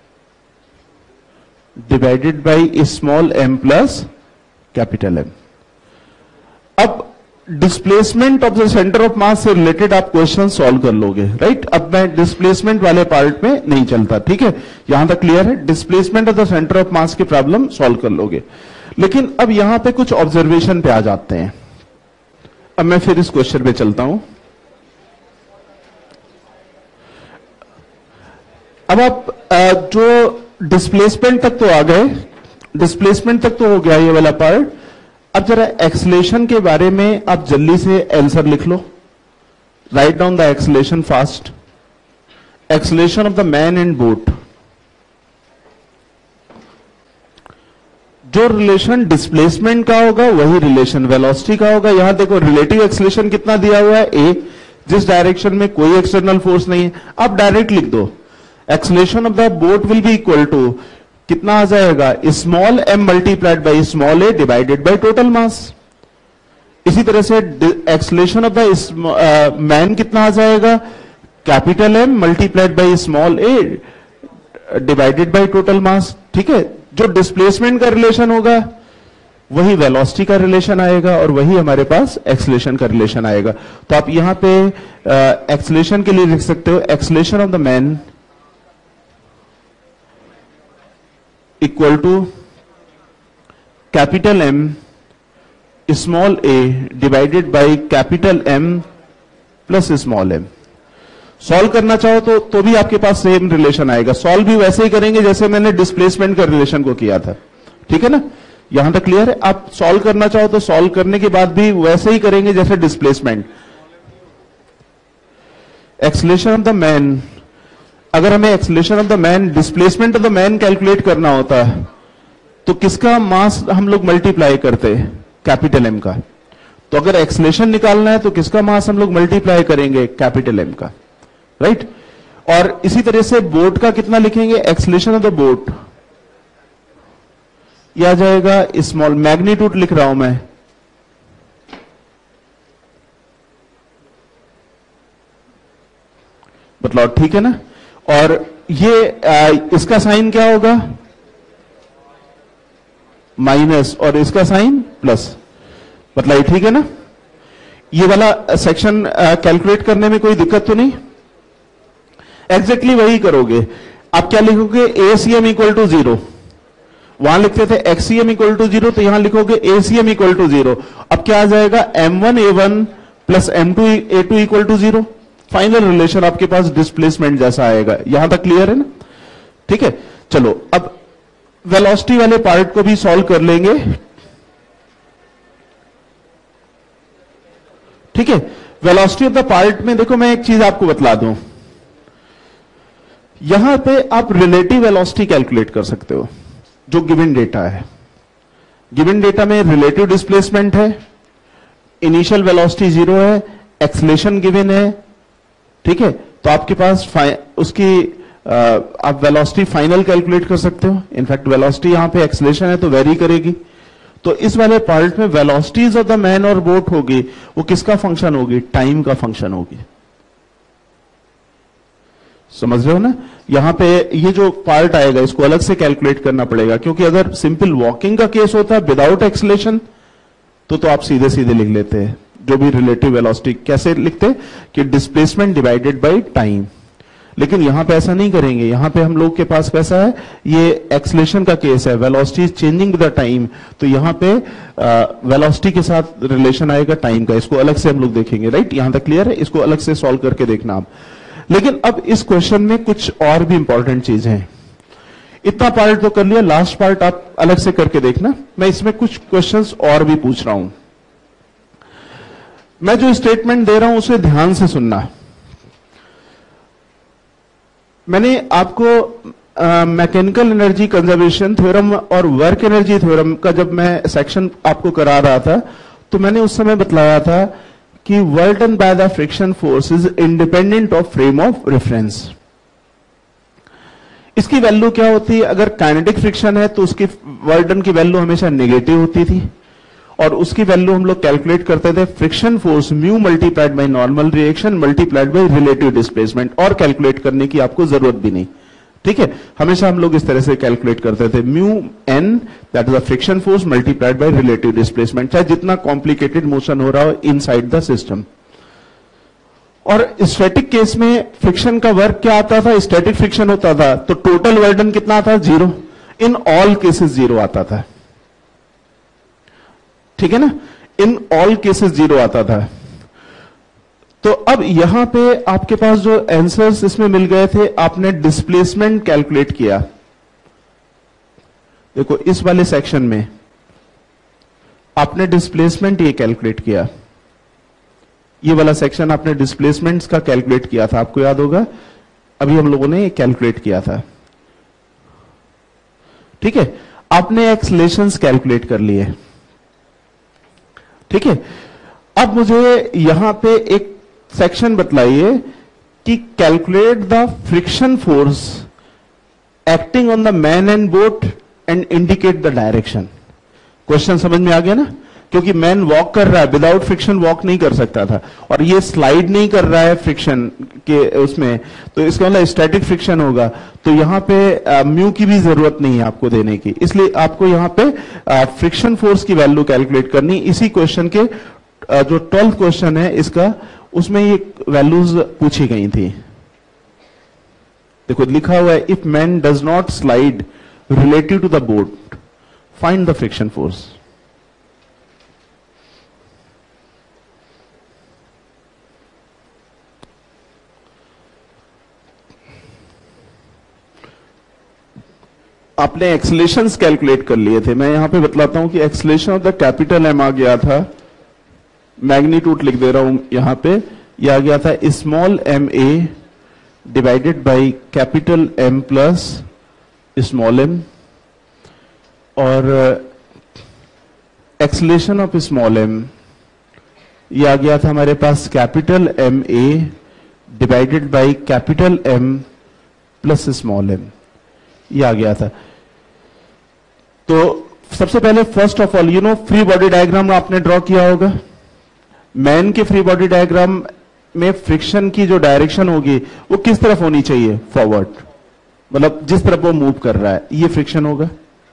divided by small M plus capital M. अब displacement of the centre of mass से related आप question solve कर लोगे, right. अब मैं displacement वाले part में नहीं चलता, ठीक है, यहां तक क्लियर है। Displacement of the centre of mass की प्रॉब्लम सॉल्व कर लोगे। लेकिन अब यहां पे कुछ ऑब्जर्वेशन पे आ जाते हैं। अब मैं फिर इस क्वेश्चन पे चलता हूं। अब आप जो डिस्प्लेसमेंट तक तो आ गए, डिस्प्लेसमेंट तक तो हो गया ये वाला पार्ट। अब जरा एक्सेलेरेशन के बारे में आप जल्दी से आंसर लिख लो। Right down the acceleration fast. Acceleration of the man in boat. जो रिलेशन डिस्प्लेसमेंट का होगा वही रिलेशन वेलोसिटी का होगा। यहां देखो रिलेटिव एक्सेलेरेशन कितना दिया हुआ है, ए, जिस डायरेक्शन में कोई एक्सटर्नल फोर्स नहीं है। आप डायरेक्ट लिख दो, acceleration of the boat will be equal to कितना आ जाएगा, small M multiplied by small A divided by total mass. इसी तरह से एक्सेलेरेशन ऑफ द मैन कितना आ जाएगा, capital M multiplied by small A divided by total mass, ठीक है। जो डिस्प्लेसमेंट का रिलेशन होगा वही वेलोसिटी का रिलेशन आएगा और वही हमारे पास एक्सेलेरेशन का रिलेशन आएगा। तो आप यहां पे एक्सेलेरेशन के लिए लिख सकते हो acceleration of the man equal to capital M small A divided by capital M plus small M. Solve करना चाहो तो तो भी आपके पास सेम रिलेशन आएगा। सॉल्व भी वैसे ही करेंगे जैसे मैंने डिस्प्लेसमेंट का रिलेशन को किया था, ठीक है ना। यहां तक क्लियर है। आप सॉल्व करना चाहो तो सॉल्व करने के बाद भी वैसे ही करेंगे जैसे displacement. Acceleration of the man, अगर हमें acceleration of the man displacement of the man calculate करना होता तो किसका मास हम लोग मल्टीप्लाई करते, कैपिटल एम का। तो अगर एक्सेलेरेशन निकालना है तो किसका मास हम लोग मल्टीप्लाई करेंगे, कैपिटल एम का, राइट। और इसी तरह से बोट का कितना लिखेंगे, एक्सेलेरेशन ऑफ द बोट, यह आ जाएगा स्मॉल, मैग्नीट्यूड लिख रहा हूं मैं, मतलब ठीक है ना। और ये आ, इसका साइन क्या होगा, माइनस, और इसका साइन प्लस, मतलब ठीक है ना। ये वाला सेक्शन कैलकुलेट करने में कोई दिक्कत तो नहीं, एग्जैक्टली exactly वही करोगे। आप क्या लिखोगे, A C M equal to zero, वहां लिखते थे एक्सीएम इक्वल टू जीरो, तो यहां लिखोगे एसीएम इक्वल टू जीरो। अब क्या आ जाएगा, M one A one plus M two A two equal to zero. Final relation आपके पास डिस्प्लेसमेंट जैसा आएगा। यहां तक क्लियर है ना, ठीक है। चलो अब वेलोसिटी वाले पार्ट को भी सॉल्व कर लेंगे, ठीक है। वेलोसिटी ऑफ द पार्ट में देखो मैं एक चीज आपको बतला दूं, यहां पे आप रिलेटिव वेलोसिटी कैलकुलेट कर सकते हो जो गिवन डेटा है। गिवन डेटा में रिलेटिव डिस्प्लेसमेंट है, इनिशियल वेलोसिटी जीरो है, एक्सेलेरेशन गिवन है, ठीक है। तो आपके पास उसकी आ, आप वेलोसिटी फाइनल कैलकुलेट कर सकते हो। इनफैक्ट वेलोसिटी यहां पे एक्सेलेरेशन है तो वेरी करेगी। तो इस वाले पार्ट में वेलोसिटीज ऑफ द मैन और बोट होगी, वो किसका फंक्शन होगी, टाइम का फंक्शन होगी। समझ रहे हो ना। यहां पे ये जो पार्ट आएगा इसको अलग से कैलकुलेट करना पड़ेगा, क्योंकि अगर सिंपल वॉकिंग का केस होता विदाउट एक्सेलेरेशन तो तो आप सीधे सीधे लिख लेते हैं जो भी रिलेटिव वेलोसिटी। कैसे लिखते कि डिस्प्लेसमेंट डिवाइडेड बाय टाइम। लेकिन यहां पे ऐसा नहीं करेंगे। यहां पे हम लोग के पास कैसा है, ये एक्सेलेरेशन का केस है, velocity is changing with the time. तो यहां पे वेलोसिटी के साथ रिलेशन आएगा टाइम का। इसको अलग से हम लोग देखेंगे, राइट। यहां तक क्लियर है, इसको अलग से सॉल्व करके देखना आप। लेकिन अब इस क्वेश्चन में कुछ और भी इंपॉर्टेंट चीज है। इतना पार्ट तो कर लिया, लास्ट पार्ट आप अलग से करके देखना। मैं इसमें कुछ क्वेश्चंस और भी पूछ रहा हूं। मैं जो स्टेटमेंट दे रहा हूं उसे ध्यान से सुनना। मैंने आपको मैकेनिकल एनर्जी कंजर्वेशन थ्योरम और वर्क एनर्जी थ्योरम का जब मैं सेक्शन आपको करा रहा था तो मैंने उस समय बतलाया था कि work done by the friction force is independent of frame of reference. इसकी वैल्यू क्या होती है, अगर काइनेटिक फ्रिक्शन है तो उसकी वर्क डन की वैल्यू हमेशा नेगेटिव होती थी, और उसकी वैल्यू हम लोग कैलकुलेट करते थे friction force mu multiplied by normal reaction multiplied by relative displacement, और कैलकुलेट करने की आपको जरूरत भी नहीं। ठीक है, हमेशा हम लोग इस तरह से कैलकुलेट करते थे, mu N that is the friction force multiplied by relative displacement, चाहे जितना कॉम्प्लिकेटेड मोशन हो रहा हो इनसाइड द सिस्टम। और स्टैटिक केस में फ्रिक्शन का वर्क क्या आता था, स्टैटिक फ्रिक्शन होता था तो टोटल वर्डन कितना आता, zero. In all cases zero आता था, ठीक है ना, इन ऑल केसेस जीरो आता था। तो अब यहां पे आपके पास जो आंसर्स इसमें मिल गए थे, आपने डिस्प्लेसमेंट कैलकुलेट किया। देखो इस वाले सेक्शन में आपने डिस्प्लेसमेंट ये कैलकुलेट किया, ये वाला सेक्शन आपने डिस्प्लेसमेंट्स का कैलकुलेट किया था, आपको याद होगा अभी हम लोगों ने ये कैलकुलेट किया था। ठीक है, आपने एक्सलेशंस कैलकुलेट कर लिए। ठीक है, अब मुझे यहां पे एक सेक्शन बतलाइए कि calculate the friction force acting on the man and boat and indicate the direction. Question समझ में आ गया ना, क्योंकि मैन वॉक कर रहा है, विदाउट फ्रिक्शन वॉक नहीं कर सकता था, और ये स्लाइड नहीं कर रहा है फ्रिक्शन के उसमें, तो इसका मतलब स्टैटिक फ्रिक्शन होगा। तो यहां पे म्यू की भी जरूरत नहीं है आपको देने की, इसलिए आपको यहां पे फ्रिक्शन फोर्स की वैल्यू कैलकुलेट करनी। इसी क्वेश्चन के आ, जो ट्वेल्थ क्वेश्चन है इसका, उसमें ये वैल्यूज पूछी गई थी। देखो लिखा हुआ है, if man does not slide relative to the boat find the friction force. आपने एक्सलेशंस कैलकुलेट कर लिए थे, मैं यहां पे बतलाता हूं कि acceleration of the capital M आ गया था, मैग्नीट्यूड लिख दे रहा हूं यहां पे, यह आ गया था small M A divided by capital M plus small M, और एक्सलेशन ऑफ स्मॉल एम यह आ गया था हमारे पास capital M A divided by capital M plus small M, यह आ गया था। तो सबसे पहले first of all you know free body diagram आपने ड्रॉ किया होगा। मैन के फ्री बॉडी डायग्राम में फ्रिक्शन की जो डायरेक्शन होगी वो किस तरफ होनी चाहिए, फॉरवर्ड, मतलब जिस तरफ वो मूव कर रहा है ये फ्रिक्शन होगा।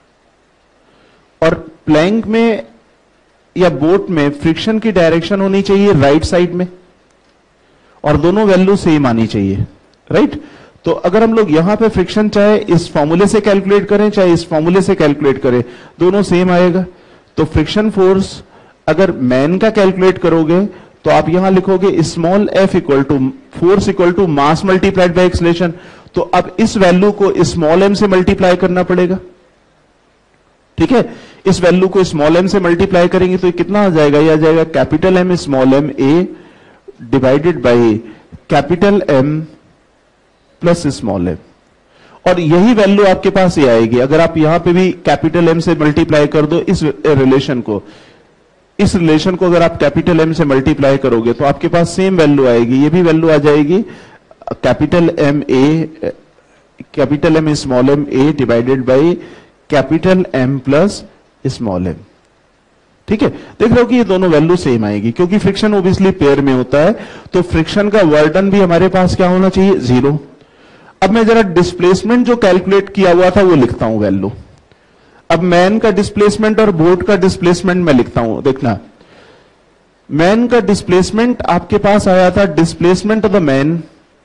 और प्लैंक में या बोट में फ्रिक्शन की डायरेक्शन होनी चाहिए राइट साइड में, और दोनों वैल्यू सेम आनी चाहिए, राइट। तो अगर हम लोग यहां पे फ्रिक्शन चाहे इस फॉर्मूले से कैलकुलेट करें चाहे इस फॉर्मूले से कैलकुलेट करें, दोनों सेम आएगा। तो फ्रिक्शन फोर्स अगर मैन का कैलकुलेट करोगे तो आप यहां लिखोगे small F equal to force equal to mass multiplied by acceleration. तो अब इस वैल्यू को स्मॉल एम से मल्टीप्लाई करना पड़ेगा, ठीक है। इस वैल्यू को स्मॉल एम से मल्टीप्लाई करेंगे तो कितना आ जाएगा, यह आ जाएगा capital M small M A divided by capital M plus small M, और यही वैल्यू आपके पास ये आएगी अगर आप यहां पे भी कैपिटल एम से मल्टीप्लाई कर दो। इस रिलेशन को इस रिलेशन को अगर आप कैपिटल एम से मल्टीप्लाई करोगे तो आपके पास सेम वैल्यू आएगी, ये भी वैल्यू आ जाएगी capital M A capital M small M A divided by capital M plus small M. ठीक है, देख रहे हो कि ये दोनों वैल्यू सेम आएगी क्योंकि फ्रिक्शन ओब्वियसली पेयर में होता है, तो फ्रिक्शन का वर्डन भी हमारे पास क्या होना चाहिए, जीरो। अब मैं जरा डिस्प्लेसमेंट जो कैलकुलेट किया हुआ था वो लिखता हूं वैल्यू। अब मैन का डिस्प्लेसमेंट और बोट का डिस्प्लेसमेंट मैं लिखता हूं, देखना। मैन का डिस्प्लेसमेंट आपके पास आया था, displacement of the man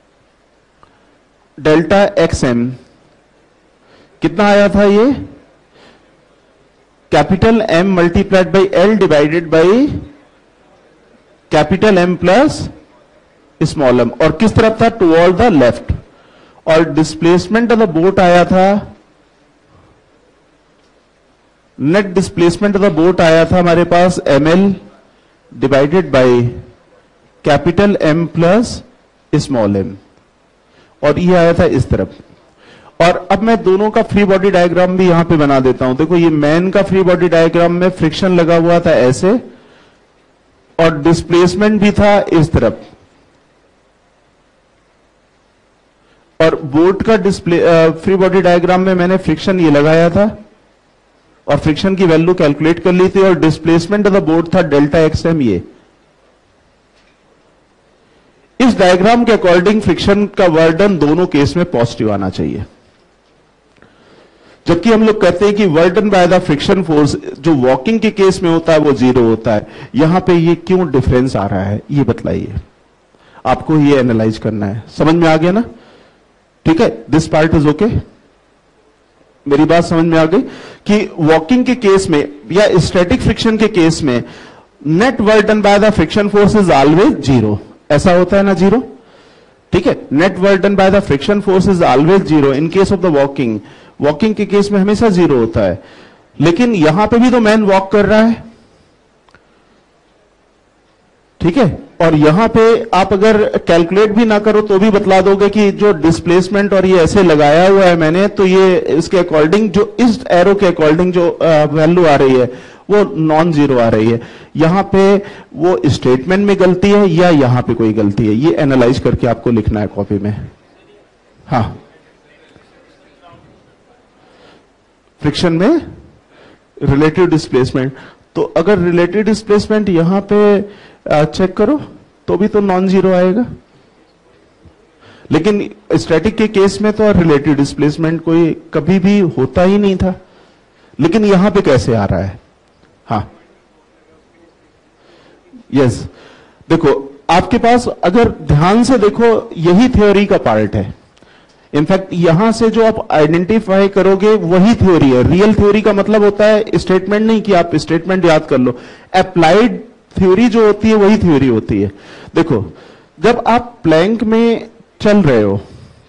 delta X M, कितना आया था ये, capital M multiplied by L divided by capital M plus small M, और किस तरफ था, टुवर्ड द लेफ्ट। और डिस्प्लेसमेंट ऑफ द बोट आया था, net displacement of the boat आया था हमारे पास M L divided by capital M plus small M, और ये आया था इस तरफ। और अब मैं दोनों का फ्री बॉडी डायग्राम भी यहां पे बना देता हूं। देखो ये मैन का फ्री बॉडी डायग्राम में फ्रिक्शन लगा हुआ था ऐसे, और डिस्प्लेसमेंट भी था इस तरफ, और बोट का डिस्प्ले फ्री बॉडी डायग्राम में मैंने फ्रिक्शन ये लगाया था और फ्रिक्शन की वैल्यू कैलकुलेट कर ली थी और डिस्प्लेसमेंट ऑफ द बोट था डेल्टा एक्स एम। ये इस डायग्राम के अकॉर्डिंग फ्रिक्शन का वर्डन दोनों केस में पॉजिटिव आना चाहिए, जबकि हम लोग कहते हैं कि work done by the friction force जो वॉकिंग के केस में होता है वो जीरो होता है। यहां पे ये क्यों डिफरेंस आ रहा है ये बतलाइए, आपको ये एनालाइज करना है। समझ में आ गया ना? ठीक है, दिस पार्ट इज ओके। मेरी बात समझ में आ गई कि वॉकिंग के केस में या स्टैटिक फ्रिक्शन के केस में net work done by the friction force is always zero. ऐसा होता है ना, जीरो। ठीक है, net work done by the friction force is always zero in case of the walking. Walking के केस में हमेशा जीरो होता है, लेकिन यहां पे भी तो मैन वॉक कर रहा है। ठीक है, और यहां पे आप अगर कैलकुलेट भी ना करो तो भी बतला दोगे कि जो डिस्प्लेसमेंट और ये ऐसे लगाया हुआ है मैंने, तो ये इसके अकॉर्डिंग जो इस एरो के अकॉर्डिंग जो वैल्यू आ रही है वो नॉन जीरो आ रही है। यहां पे वो स्टेटमेंट में गलती है या यहां पे कोई गलती है, ये एनालाइज करके आपको लिखना है कॉपी में। हाँ, फ्रिक्शन में रिलेटिव डिस्प्लेसमेंट, तो अगर रिलेटिव डिस्प्लेसमेंट यहां पे चेक करो तो भी तो नॉन जीरो आएगा, लेकिन स्टैटिक के केस में तो रिलेटिव डिस्प्लेसमेंट कोई कभी भी होता ही नहीं था, लेकिन यहां पे कैसे आ रहा है? हाँ, यस, देखो आपके पास अगर ध्यान से देखो यही थ्योरी का पार्ट है। इनफैक्ट यहां से जो आप आइडेंटिफाई करोगे वही थ्योरी है। रियल थ्योरी का मतलब होता है स्टेटमेंट नहीं कि आप स्टेटमेंट याद कर लो, अप्लाइड थ्योरी जो होती है वही थ्योरी होती है। देखो, जब आप प्लैंक में चल रहे हो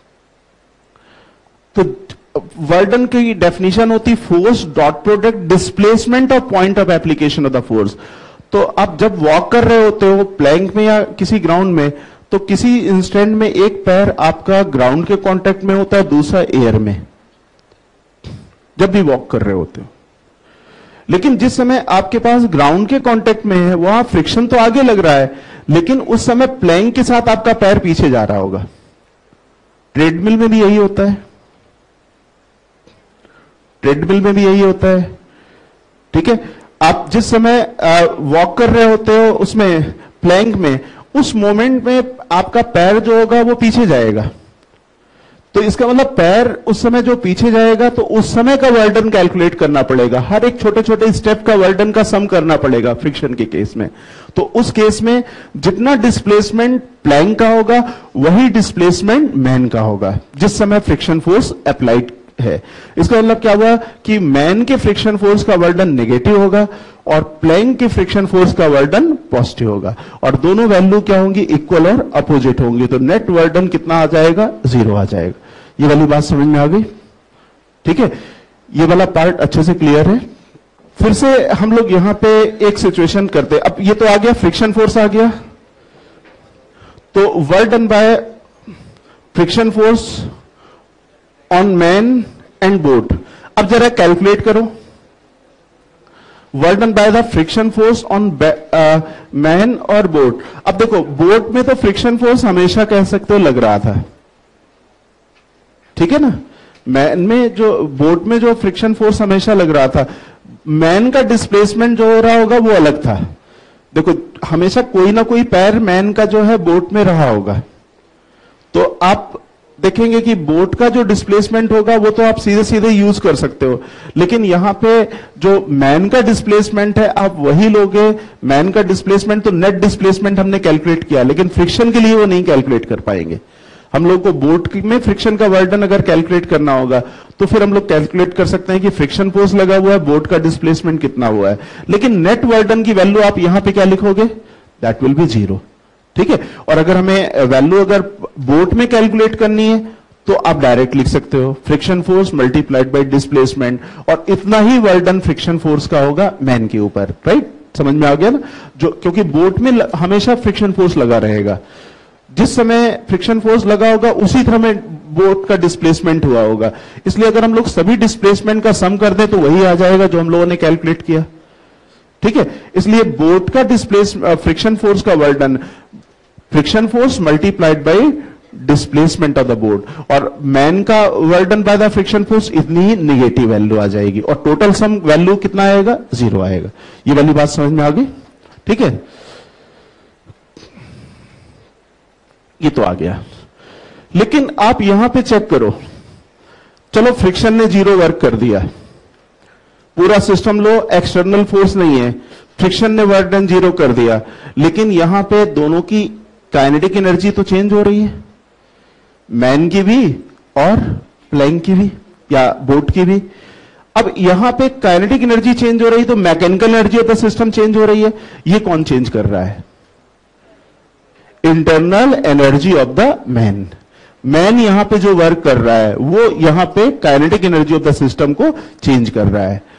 तो वर्डन की डेफिनेशन होती force dot product displacement of point of application of the force. तो आप जब वॉक कर रहे होते हो प्लैंक में या किसी ग्राउंड में, तो किसी इंस्टेंट में एक पैर आपका ग्राउंड के कांटेक्ट में होता है, दूसरा एयर में, जब भी वॉक कर रहे होते हो। लेकिन जिस समय आपके पास ग्राउंड के कांटेक्ट में है वहां फ्रिक्शन तो आगे लग रहा है, लेकिन उस समय प्लैंक के साथ आपका पैर पीछे जा रहा होगा। ट्रेडमिल में भी यही होता है, ट्रेडमिल में भी यही होता है। ठीक है, आप जिस समय वॉक कर रहे होते हो उसमें प्लैंक में, उस मोमेंट में आपका पैर जो होगा वो पीछे जाएगा, तो इसका मतलब पैर उस समय जो पीछे जाएगा तो उस समय का वर्डन कैलकुलेट करना पड़ेगा। हर एक छोटे छोटे स्टेप का वर्डन का सम करना पड़ेगा फ्रिक्शन के केस में। तो उस केस में जितना डिस्प्लेसमेंट प्लैंक का होगा वही डिस्प्लेसमेंट मैन का होगा जिस समय फ्रिक्शन फोर्स अप्लाइड है। इसका मतलब क्या हुआ कि मैन के फ्रिक्शन फोर्स का वर्डन नेगेटिव होगा और प्लैंक के फ्रिक्शन फोर्स का वर्डन पॉजिटिव होगा, और दोनों वैल्यू क्या होंगी? इक्वल और अपोजिट होंगी। तो नेट वर्डन कितना आ जाएगा? जीरो आ जाएगा। ये वाली बात समझ में आ गई? ठीक है, ये वाला पार्ट अच्छे से क्लियर है। फिर से हम लोग यहां पे एक सिचुएशन करते हैं। अब ये तो आ गया, फ्रिक्शन फोर्स आ गया, तो work done by friction force on man and boat. अब जरा कैलकुलेट करो, work done by the friction force on man और बोट। अब देखो, बोट में तो फ्रिक्शन फोर्स हमेशा कह सकते हो लग रहा था, ठीक है ना। मैन में जो, बोट में जो फ्रिक्शन फोर्स हमेशा लग रहा था, मैन का डिस्प्लेसमेंट जो हो रहा होगा वो अलग था। देखो, हमेशा कोई ना कोई पैर मैन का जो है बोट में रहा होगा, तो आप देखेंगे कि बोट का जो डिस्प्लेसमेंट होगा वो तो आप सीधे सीधे यूज कर सकते हो, लेकिन यहां पे जो मैन का डिस्प्लेसमेंट है आप वही लोगे। मैन का डिस्प्लेसमेंट तो नेट डिस्प्लेसमेंट हमने कैलकुलेट किया, लेकिन फ्रिक्शन के लिए वो नहीं कैलकुलेट कर पाएंगे। हम लोग को बोट में फ्रिक्शन का वर्डन अगर कैलकुलेट करना होगा तो फिर हम लोग कैलकुलेट कर सकते हैं कि फ्रिक्शन फोर्स लगा हुआ है, बोट का डिस्प्लेसमेंट कितना हुआ है, लेकिन नेट वर्डन की वैल्यू आप यहां पे क्या लिखोगे? That will be zero. ठीक है, और अगर हमें वैल्यू अगर बोट में कैलकुलेट करनी है तो आप डायरेक्ट लिख सकते हो friction force multiplied by displacement, और इतना ही वर्डन फ्रिक्शन फोर्स का होगा मैन के ऊपर। राइट, समझ में आ गया ना? जो क्योंकि बोट में हमेशा फ्रिक्शन फोर्स लगा रहेगा, जिस समय फ्रिक्शन फोर्स लगा होगा उसी तरह में बोट का डिस्प्लेसमेंट हुआ होगा। इसलिए अगर हम लोग सभी डिस्प्लेसमेंट का सम कर दें तो वही आ जाएगा जो हम लोगों ने कैलकुलेट किया। ठीक है, इसलिए बोट का डिस्प्लेस फ्रिक्शन फोर्स का work done friction force multiplied by displacement of the board, और मैन का work done by the friction force इतनी ही निगेटिव वैल्यू आ जाएगी, और टोटल सम वैल्यू कितना आएगा, जीरो आएगा। ये वाली बात समझ में आ गई? ठीक है, ये तो आ गया। लेकिन आप यहां पे चेक करो, चलो फ्रिक्शन ने जीरो वर्क कर दिया, पूरा सिस्टम लो, एक्सटर्नल फोर्स नहीं है, फ्रिक्शन ने वर्क डन जीरो कर दिया, लेकिन यहां पे दोनों की काइनेटिक एनर्जी तो चेंज हो रही है, मैन की भी और प्लैंक की भी या बोट की भी। अब यहां पे काइनेटिक एनर्जी चेंज हो रही तो mechanical energy of the system change हो रही है। ये कौन चेंज कर रहा है? Internal energy of the man. Man यहां पे जो वर्क कर रहा है वो यहां पे kinetic energy of the system को चेंज कर रहा है।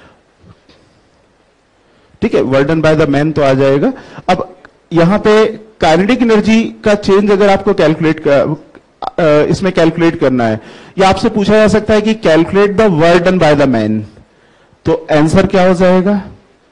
ठीक है, work done by the man तो आ जाएगा। अब यहां पे काइनेटिक एनर्जी का चेंज अगर आपको कैलकुलेट कर, इसमें कैलकुलेट करना है, या आपसे पूछा जा सकता है कि calculate the work done by the man, तो आंसर क्या हो जाएगा?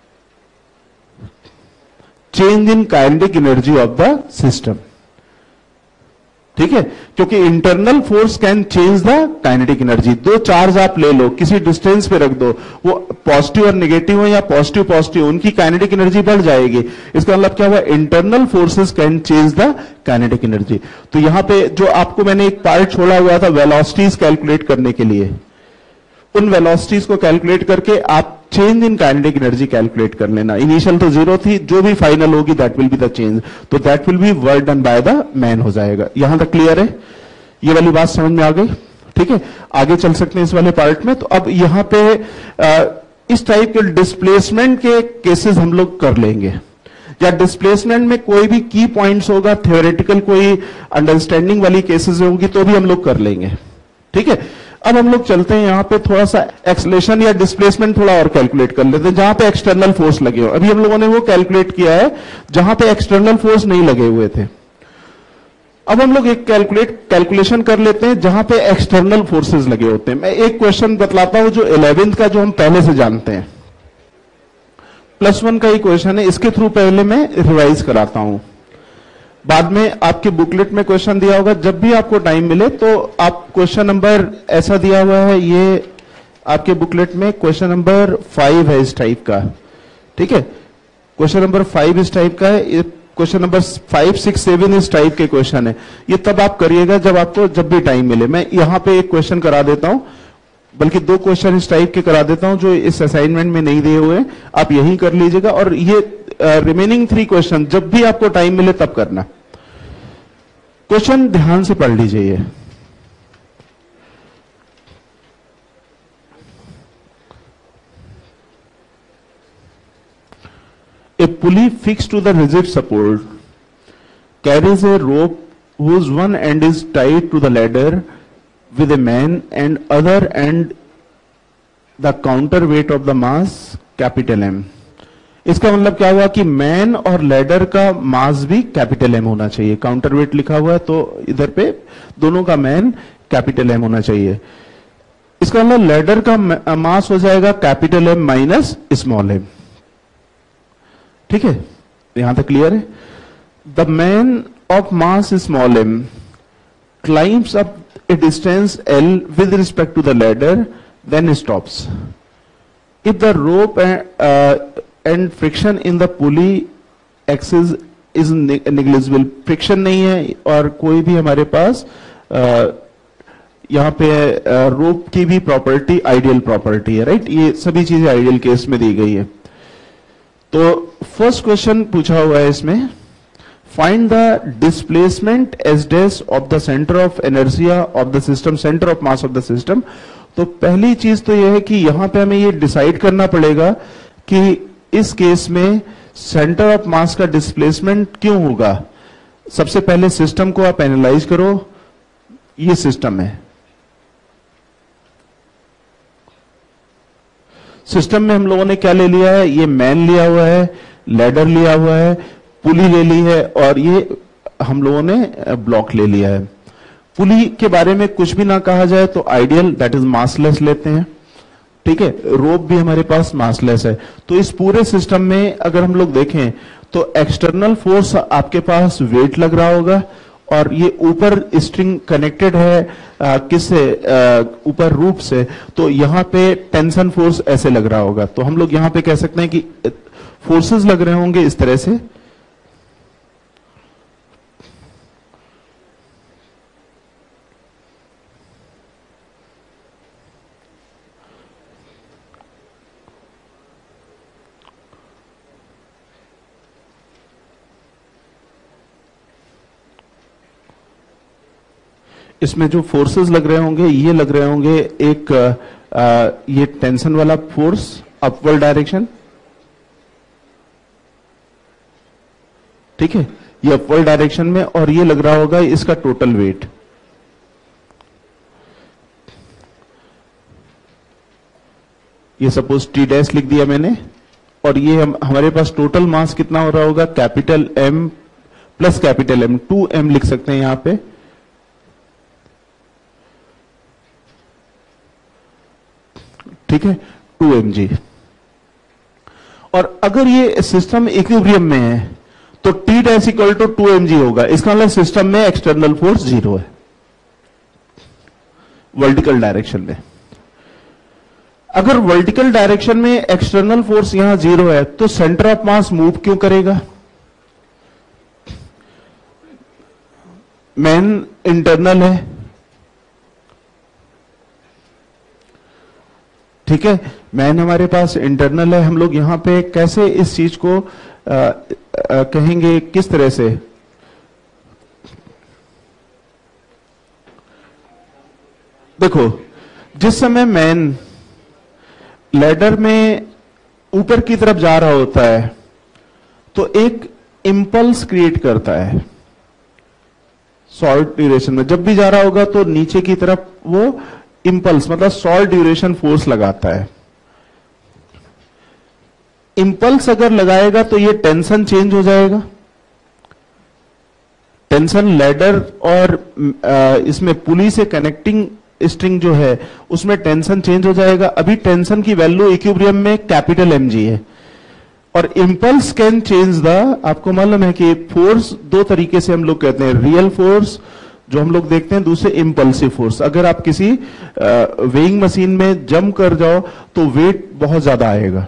Change in kinetic energy of the system. ठीक है, क्योंकि internal force can change the kinetic energy. दो चार्ज आप ले लो, किसी डिस्टेंस पे रख दो, वो पॉजिटिव और नेगेटिव हो या पॉजिटिव पॉजिटिव, उनकी काइनेटिक एनर्जी बढ़ जाएगी। इसका मतलब क्या हुआ? Internal forces can change the kinetic energy. तो यहां पे जो आपको मैंने एक पार्ट छोड़ा हुआ था वेलोसिटीज कैलकुलेट करने के लिए, उन वेलोसिटीज को कैलकुलेट करके आप change in kinetic energy calculate कर लेना। इनिशियल तो जीरो थी, जो भी फाइनल होगी that will be the change, तो that will be work done by the man हो जाएगा। यहां तक क्लियर है? ये वाली बात समझ में आ गई? ठीक है, आगे चल सकते हैं इस वाले पार्ट में। तो अब यहां पे आ, इस टाइप के डिस्प्लेसमेंट के केसेस हम लोग कर लेंगे, या डिस्प्लेसमेंट में कोई भी की पॉइंट्स होगा, थ्योरेटिकल कोई अंडरस्टैंडिंग वाली केसेस होगी तो भी हम लोग कर लेंगे। ठीक है, अब हम लोग चलते हैं यहां पे थोड़ा सा एक्सलेशन या डिस्प्लेसमेंट थोड़ा और कैलकुलेट कर लेते हैं, जहां पे एक्सटर्नल फोर्स लगे हो। अभी हम लोगों ने वो कैलकुलेट किया है जहां पे एक्सटर्नल फोर्स नहीं लगे हुए थे। अब हम लोग एक कैलकुलेट कैलकुलेशन कर लेते हैं जहां पे एक्सटर्नल फोर्सेस लगे होते हैं। मैं एक क्वेश्चन बतलाता हूं जो इलेवेंथ का, जो हम पहले से जानते हैं, प्लस वन का ही क्वेश्चन है, इसके थ्रू पहले मैं रिवाइज कराता हूं। बाद में आपके बुकलेट में क्वेश्चन दिया होगा, जब भी आपको टाइम मिले तो आप क्वेश्चन नंबर ऐसा दिया हुआ है, ये आपके बुकलेट में क्वेश्चन नंबर फाइव है इस टाइप का। ठीक है, क्वेश्चन नंबर फाइव इस टाइप का है, question number five six seven इस टाइप के क्वेश्चन है। ये तब आप करिएगा जब आपको जब भी टाइम मिले। मैं यहां पे एक क्वेश्चन करा देता हूं, बल्कि दो क्वेश्चन इस टाइप के करा देता हूं जो इस असाइनमेंट में नहीं दिए हुए हैं, आप यही कर लीजिएगा। और ये रिमेनिंग थ्री क्वेश्चन जब भी आपको टाइम मिले तब करना। क्वेश्चन ध्यान से पढ़ लीजिए। A pulley fixed to the rigid support carries a rope whose one end is tied to the ladder with a man and other end the counterweight of the mass capital M. इसका मतलब क्या हुआ कि man और ladder का मास भी capital M होना चाहिए। काउंटरवेट लिखा हुआ है तो इधर पे दोनों का मैन कैपिटल एम होना चाहिए। इसका मतलब लैडर का मास हो जाएगा capital M minus small M. ठीक है, यहां तक क्लियर है? The man of mass small M climbs up a distance L with respect to the ladder then stops if the rope and friction in the pulley axis is negligible. Friction नहीं है और कोई भी हमारे पास uh, यहां पे रोप uh, की भी प्रॉपर्टी आइडियल प्रॉपर्टी है, राइट? ये सभी चीजें आइडियल केस में दी गई है। तो फर्स्ट क्वेश्चन पूछा हुआ है इसमें, find the displacement S dash of the centre of inertia of the system, centre of mass of the system. तो पहली चीज तो यह है कि यहां पे हमें ये डिसाइड करना पड़ेगा कि इस केस में सेंटर ऑफ मास का डिस्प्लेसमेंट क्यों होगा। सबसे पहले सिस्टम को आप एनालाइज करो। ये सिस्टम है, सिस्टम में हम लोगों ने क्या ले लिया है? ये मैन लिया हुआ है, लैडर लिया हुआ है, पुली ले ली है, और ये हम लोगों ने ब्लॉक ले लिया है। पुली के बारे में कुछ भी ना कहा जाए तो आइडियल दैट इज मासलेस लेते हैं। ठीक है, रोप भी हमारे पास मासलेस है। तो इस पूरे सिस्टम में अगर हम लोग देखें तो एक्सटर्नल फोर्स आपके पास वेट लग रहा होगा और ये ऊपर स्ट्रिंग कनेक्टेड है किससे, ऊपर रूप से, तो यहां पे टेंशन फोर्स ऐसे लग रहा होगा। तो हम लोग यहां पे कह सकते हैं कि फोर्सेस लग रहे होंगे इस तरह से। इसमें जो फोर्सेस लग रहे होंगे ये लग रहे होंगे, एक आ, ये टेंशन वाला फोर्स अपवर्ड डायरेक्शन, ठीक है, ये अपवर्ड डायरेक्शन में, और ये लग रहा होगा इसका टोटल वेट। ये सपोज टी डैश लिख दिया मैंने, और ये हम हमारे पास टोटल मास कितना हो रहा होगा, capital M plus capital M, two M लिख सकते हैं यहां पे। ठीक है, टू एम जी। और अगर ये सिस्टम इक्विलिब्रियम में है तो T dash equal to two M G होगा। इसका मतलब सिस्टम में एक्सटर्नल फोर्स जीरो है वर्टिकल डायरेक्शन में। अगर वर्टिकल डायरेक्शन में एक्सटर्नल फोर्स यहां जीरो है तो सेंटर ऑफ मास मूव क्यों करेगा? मैन इंटरनल है, ठीक है, मैन हमारे पास इंटरनल है। हम लोग यहां पे कैसे इस चीज को आ, आ, कहेंगे, किस तरह से? देखो, जिस समय मैन लैडर में ऊपर की तरफ जा रहा होता है तो एक इंपल्स क्रिएट करता है शॉर्ट ड्यूरेशन में। जब भी जा रहा होगा तो नीचे की तरफ वो इंपल्स मतलब शॉर्ट ड्यूरेशन फोर्स लगाता है। इंपल्स अगर लगाएगा तो ये टेंशन चेंज हो जाएगा। टेंशन लैडर और इसमें पुली से कनेक्टिंग स्ट्रिंग जो है उसमें टेंशन चेंज हो जाएगा। अभी टेंशन की वैल्यू इक्विलिब्रियम में कैपिटल एम जी है, और इंपल्स कैन चेंज द, आपको मालूम है कि फोर्स दो तरीके से हम लोग कहते हैं, रियल फोर्स जो हम लोग देखते हैं, दूसरे इंपल्सिव फोर्स। अगर आप किसी वेइंग मशीन में जंप कर जाओ तो वेट बहुत ज्यादा आएगा,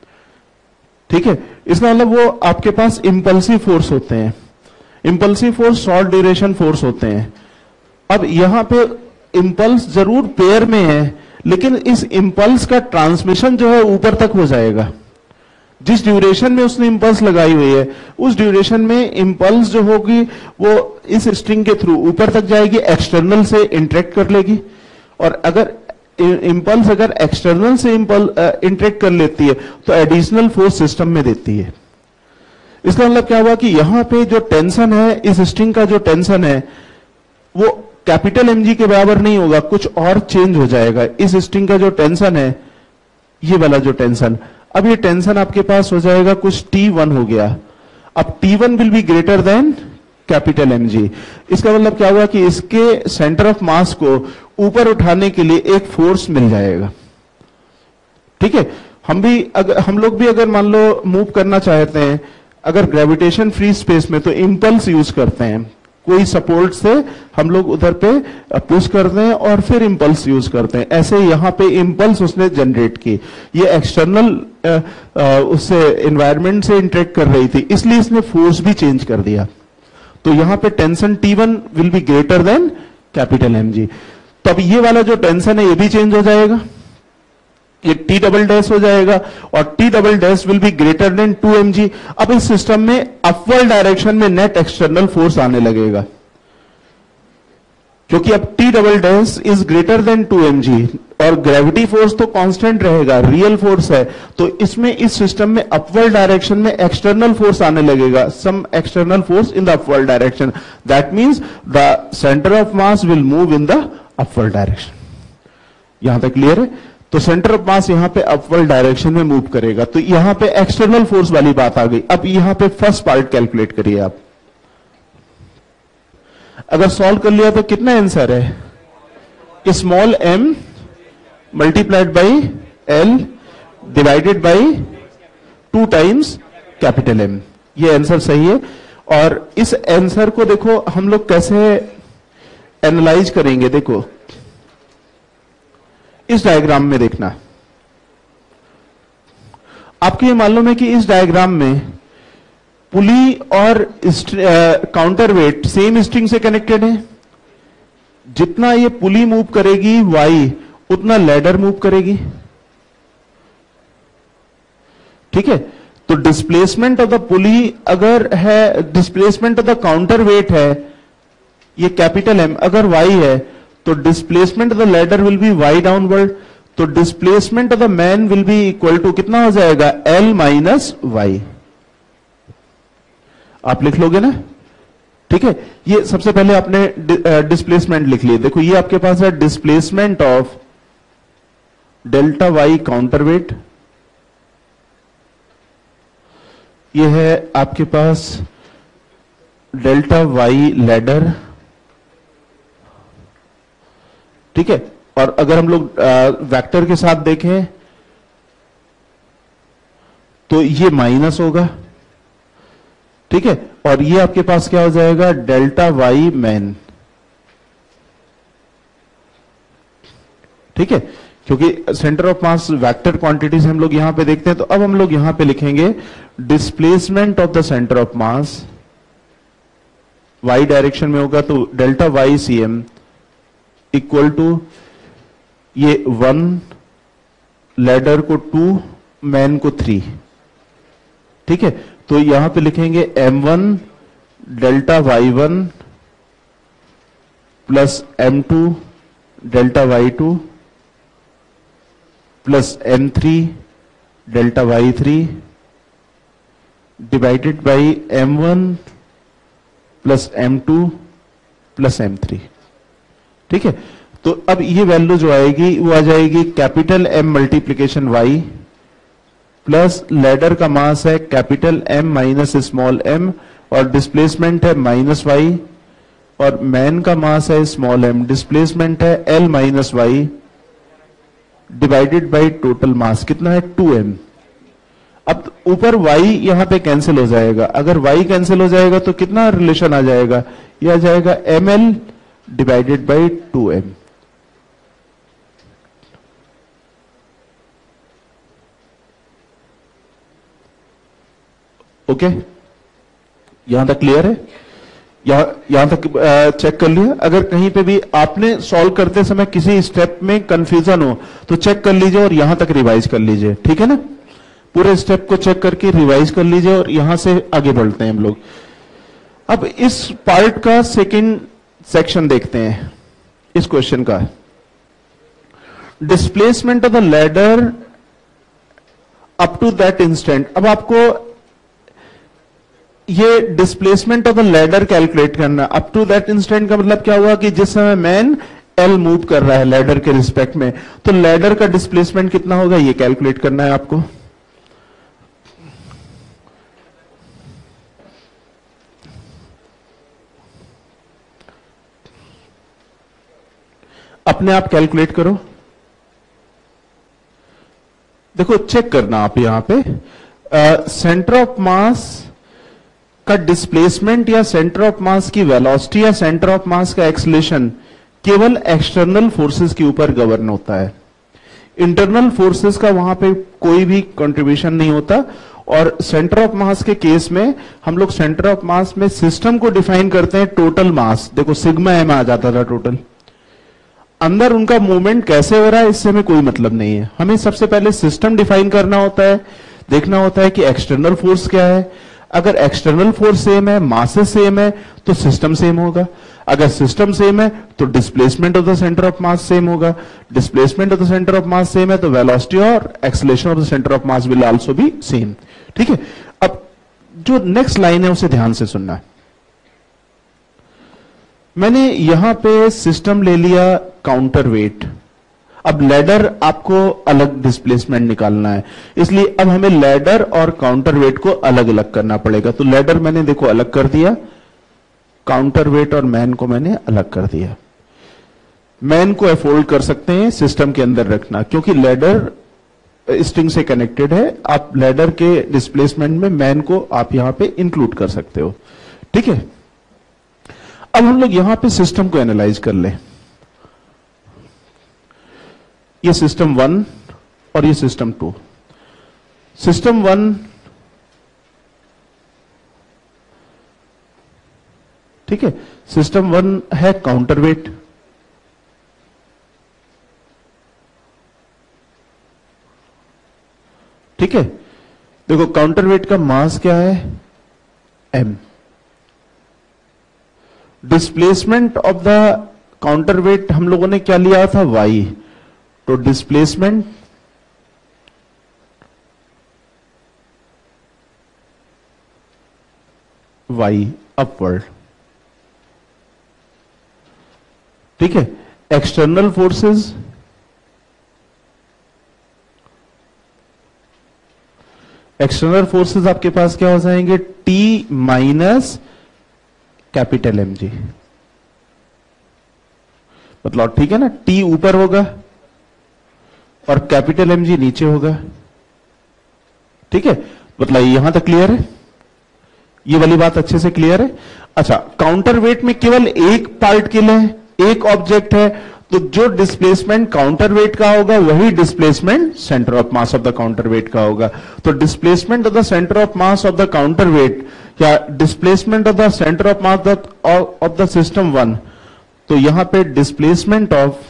ठीक है, इसका मतलब वो आपके पास इंपल्सिव फोर्स होते हैं। Impulsive force short duration force होते हैं। अब यहां पे इंपल्स जरूर पेयर में है, लेकिन इस इंपल्स का ट्रांसमिशन जो है ऊपर तक हो जाएगा। जिस ड्यूरेशन में उसने इंपल्स लगाई हुई है उस ड्यूरेशन में इंपल्स जो होगी वो इस स्ट्रिंग के थ्रू ऊपर तक जाएगी, एक्सटर्नल से इंटरेक्ट कर लेगी। और अगर इंपल्स अगर एक्सटर्नल से इंटरेक्ट कर लेती है तो एडिशनल फोर्स सिस्टम में देती है। इसका मतलब क्या हुआ कि यहां पे जो टेंशन है, इस स्ट्रिंग का जो टेंशन है वो कैपिटल एमजी के बराबर नहीं होगा, कुछ और चेंज हो जाएगा। इस स्ट्रिंग का जो टेंशन है, ये वाला जो टेंशन, अब ये टेंशन आपके पास हो जाएगा कुछ टी वन हो गया। अब T one will be greater than capital M G. इसका मतलब क्या हुआ कि इसके सेंटर ऑफ मास को ऊपर उठाने के लिए एक फोर्स मिल जाएगा, ठीक है। हम भी अगर हम लोग भी अगर मान लो मूव करना चाहते हैं, अगर ग्रेविटेशन फ्री स्पेस में, तो इंपल्स यूज करते हैं। कोई सपोर्ट से हम लोग उधर पे पुश करते हैं और फिर इंपल्स यूज करते हैं। ऐसे यहां पे इंपल्स उसने जनरेट की, ये एक्सटर्नल उससे एनवायरनमेंट से इंटरेक्ट कर रही थी, इसलिए इसने फोर्स भी चेंज कर दिया। तो यहां पे tension T one will be greater than capital M G. तो अब ये वाला जो टेंशन है ये भी चेंज हो जाएगा, ये टी डबल डैश हो जाएगा, और T double dash will be greater than two M G. अब इस सिस्टम में अपवर्ड डायरेक्शन में नेट एक्सटर्नल फोर्स आने लगेगा, क्योंकि अब T double dash is greater than two M G, और ग्रेविटी फोर्स तो कांस्टेंट रहेगा, रियल फोर्स है। तो इसमें इस सिस्टम में अपवर्ड डायरेक्शन में एक्सटर्नल फोर्स आने लगेगा, some external force in the upward direction. That means the centre of mass will move in the upward direction. यहां तक क्लियर है? तो सेंटर ऑफ मास यहां पे अपवर्ड डायरेक्शन में मूव करेगा। तो यहां पे एक्सटर्नल फोर्स वाली बात आ गई। अब यहां पे फर्स्ट पार्ट कैलकुलेट करिए आप। अगर सॉल्व कर लिया तो कितना आंसर है? Small M multiplied by L divided by two times capital M. ये आंसर सही है। और इस आंसर को देखो हम लोग कैसे एनालाइज करेंगे, देखो इस डायग्राम में देखना। आपको ये मालूम है कि इस डायग्राम में पुली और काउंटर वेट सेम स्ट्रिंग से कनेक्टेड है। जितना ये पुली मूव करेगी वाई, उतना लैडर मूव करेगी। ठीक है, तो डिस्प्लेसमेंट ऑफ द पुली अगर है, displacement of the counter weight है ये कैपिटल एम, अगर वाई है तो displacement of the ladder will be Y downward, तो displacement of the man will be equal to कितना हो जाएगा, एल माइनस वाई। आप लिख लोगे ना? ठीक है, ये सबसे पहले आपने डिस्प्लेसमेंट लिख लिए। देखो ये आपके पास है displacement of delta Y counter weight, ये है आपके पास डेल्टा वाई लैडर। ठीक है, और अगर हम लोग वेक्टर के साथ देखें तो ये माइनस होगा। ठीक है, और ये आपके पास क्या हो जाएगा, डेल्टा वाई मैन। ठीक है, क्योंकि centre of mass vector quantities हम लोग यहां पे देखते हैं, तो अब हम लोग यहां पे लिखेंगे displacement of the centre of mass Y direction में होगा, तो delta Y C M equal to ये वन, लैडर को टू, मैन को थ्री। ठीक है, तो यहां पे लिखेंगे M one delta Y one plus M two delta Y two plus M three delta Y three divided by M one plus M two plus M three. ठीक है, तो अब ये वैल्यू जो आएगी वो आ जाएगी capital M multiplication Y plus ladder का मास है capital M minus small M और डिस्प्लेसमेंट है माइनस वाई, और मैन का मास है स्मॉल एम, डिस्प्लेसमेंट है L minus Y divided by total mass कितना है टू एम। अब ऊपर y यहां पे कैंसिल हो जाएगा, अगर y कैंसिल हो जाएगा तो कितना रिलेशन आ जाएगा, यह आ जाएगा M L divided by two M. Okay, यहां तक क्लियर है? यहां यहां तक चेक कर लिया। अगर कहीं पे भी आपने सॉल्व करते समय किसी स्टेप में कंफ्यूजन हो तो चेक कर लीजिए और यहां तक रिवाइज कर लीजिए। ठीक है ना, पूरे स्टेप को चेक करके रिवाइज कर लीजिए और यहां से आगे बढ़ते हैं हम लोग। अब इस पार्ट का सेकंड सेक्शन देखते हैं, इस क्वेश्चन का displacement of the ladder up to that instant. अब आपको ये displacement of the ladder calculate करना। अप टू दैट इंस्टेंट का मतलब क्या हुआ कि जिस समय मैन एल मूव कर रहा है लैडर के रिस्पेक्ट में, तो लैडर का डिस्प्लेसमेंट कितना होगा ये कैलकुलेट करना है आपको। अपने आप कैलकुलेट करो, देखो चेक करना आप यहां पे सेंटर ऑफ मास का डिस्प्लेसमेंट या सेंटर ऑफ मास की वेलोसिटी या सेंटर ऑफ मास का एक्सेलरेशन केवल एक्सटर्नल फोर्सेस के ऊपर गवर्न होता है। इंटरनल फोर्सेस का वहां पे कोई भी कंट्रीब्यूशन नहीं होता। और सेंटर ऑफ मास के केस में हम लोग सेंटर ऑफ मास में सिस्टम को डिफाइन करते हैं टोटल मास। देखो सिग्मा एम आ जाता था टोटल, अंदर उनका मूवमेंट कैसे हो रहा है इससे हमें कोई मतलब नहीं है। हमें सबसे पहले सिस्टम डिफाइन करना होता है, देखना होता है कि एक्सटर्नल फोर्स क्या है। अगर एक्सटर्नल फोर्स सेम है, मासेस सेम है, तो सिस्टम सेम होगा। अगर सिस्टम सेम है तो displacement of the centre of mass same होगा। Displacement of the centre of mass same है तो वेलोसिटी और acceleration of the centre of mass will also be same. ठीक है, अब जो नेक्स्ट लाइन है उसे ध्यान से सुनना है। मैंने यहां पे सिस्टम ले लिया काउंटर वेट, अब लैडर आपको अलग डिस्प्लेसमेंट निकालना है, इसलिए अब हमें लैडर और काउंटर वेट को अलग अलग करना पड़ेगा। तो लैडर मैंने देखो अलग कर दिया, काउंटर वेट और मैन को मैंने अलग कर दिया। मैन को अफोर्ड कर सकते हैं सिस्टम के अंदर रखना, क्योंकि लैडर स्ट्रिंग से कनेक्टेड है। आप लैडर के डिस्प्लेसमेंट में मैन को आप यहां पे इंक्लूड कर सकते हो। ठीक है, अब हम लोग यहां पे सिस्टम को एनालाइज कर लें। ये सिस्टम वन और ये सिस्टम टू। सिस्टम वन, ठीक है, सिस्टम वन है काउंटरवेट, ठीक है। देखो काउंटरवेट का मास क्या है, m। Displacement of the counterweight हम लोगों ने क्या लिया था, y। तो डिस्प्लेसमेंट y अपवर्ड, ठीक है। एक्सटर्नल फोर्सेस, एक्सटर्नल फोर्सेस आपके पास क्या हो जाएंगे, T minus capital M G. मतलब ठीक है ना, T ऊपर होगा और कैपिटल एम जी नीचे होगा, ठीक है। मतलब यहां तक क्लियर है, ये वाली बात अच्छे से क्लियर है। अच्छा, काउंटरवेट में केवल एक पार्ट के लिए एक ऑब्जेक्ट है, तो जो डिस्प्लेसमेंट काउंटरवेट का होगा वही displacement centre of mass of the counterweight का होगा। तो displacement of the centre of mass of the counterweight या displacement of the centre of mass of the system one, तो यहां पे displacement of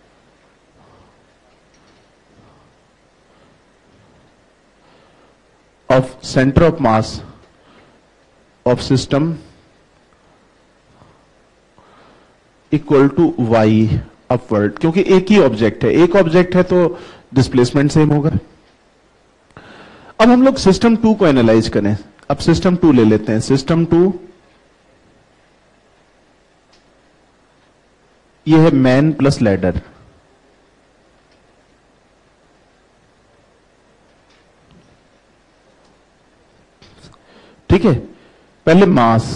of centre of mass of system equal to Y upward, क्योंकि एक ही object है, एक object है तो डिस्प्लेसमेंट सेम होगा। अब हम लोग सिस्टम टू को एनालाइज करें। अब सिस्टम टू ले लेते हैं। सिस्टम टू, ये है मैन प्लस लैडर, ठीक है। पहले मास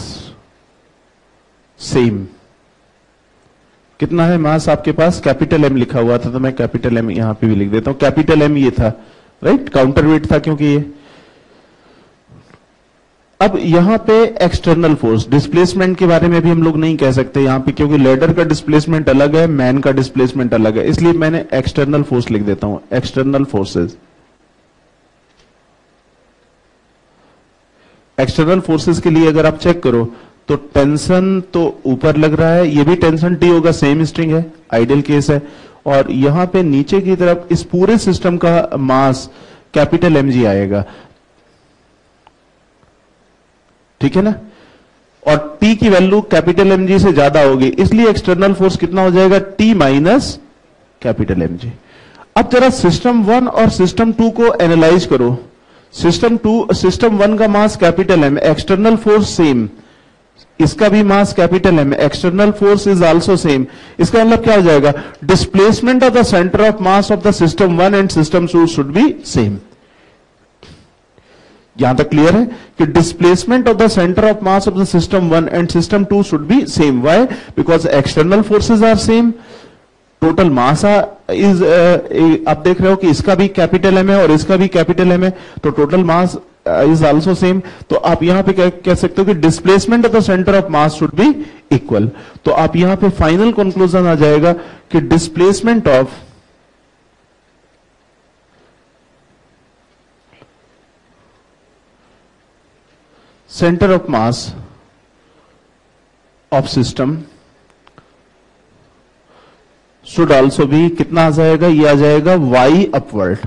सेम, कितना है मास आपके पास, कैपिटल एम लिखा हुआ था तो मैं कैपिटल एम यहां पे भी लिख देता हूं। कैपिटल एम ये था, राइट, काउंटरवेट था क्योंकि ये। अब यहां पे एक्सटर्नल फोर्स, डिस्प्लेसमेंट के बारे में भी हम लोग नहीं कह सकते यहां पे, क्योंकि लेडर का डिस्प्लेसमेंट अलग है, मैन का डिस्प्लेसमेंट अलग है, इसलिए मैंने एक्सटर्नल फोर्स लिख देता हूं, एक्सटर्नल फोर्सेस। एक्सटर्नल फोर्सेस के लिए अगर आप चेक करो तो टेंशन तो ऊपर लग रहा है, ये भी टेंशन टी होगा, सेम स्ट्रिंग है, आइडियल केस है। और यहां पे नीचे की तरफ इस पूरे सिस्टम का मास कैपिटल एम जी आएगा, ठीक है ना। और टी की वैल्यू कैपिटल एम जी से ज्यादा होगी, इसलिए एक्सटर्नल फोर्स कितना हो जाएगा, T minus capital M G. अब जरा सिस्टम वन और सिस्टम टू को एनालाइज करो। सिस्टम टू, सिस्टम वन का mass capital M, external force same, इसका भी mass capital M, external force is also same. इसका मतलब क्या हो जाएगा, displacement of the centre of mass of the system one and system two should be same. यहां तक क्लियर है कि displacement of the centre of mass of the system one and system two should be same. Why? Because external forces are same, total mass is, आप देख रहे हो कि इसका भी कैपिटल एम है और इसका भी कैपिटल एम है, तो total mass is also same. तो आप यहां पे कह, कह सकते हो कि displacement of the centre of mass should be equal. तो आप यहां पे फाइनल कंक्लूजन आ जाएगा कि displacement of centre of mass of system should also भी कितना आ जाएगा, ये आ जाएगा वाई अपवर्ड।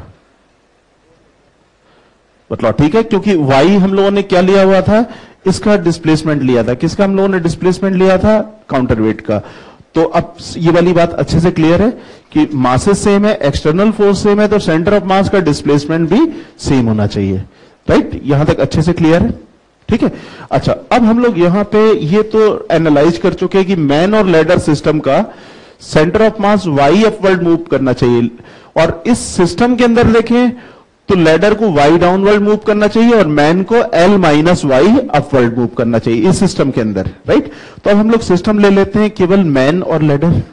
मतलब ठीक है, क्योंकि वाई हम लोगों ने क्या लिया हुआ था, इसका डिस्प्लेसमेंट लिया था। किसका हम लोगों ने डिस्प्लेसमेंट लिया था, काउंटरवेट का। तो अब ये वाली बात अच्छे से क्लियर है कि मासेस सेम है, एक्सटर्नल फोर्स सेम है, तो सेंटर ऑफ मास का डिस्प्लेसमेंट भी सेम होना चाहिए, राइट। यहां तक अच्छे से क्लियर है, ठीक है। अच्छा, अब हम लोग यहां पे ये तो एनालाइज कर चुके हैं कि मैन और लैडर सिस्टम का centre of mass Y upward move करना चाहिए, और इस सिस्टम के अंदर देखें तो लैडर को वाई डाउनवर्ड मूव करना चाहिए और मैन को L minus Y upward move करना चाहिए इस सिस्टम के अंदर, राइट। तो अब हम लोग सिस्टम ले लेते हैं केवल मैन और लैडर।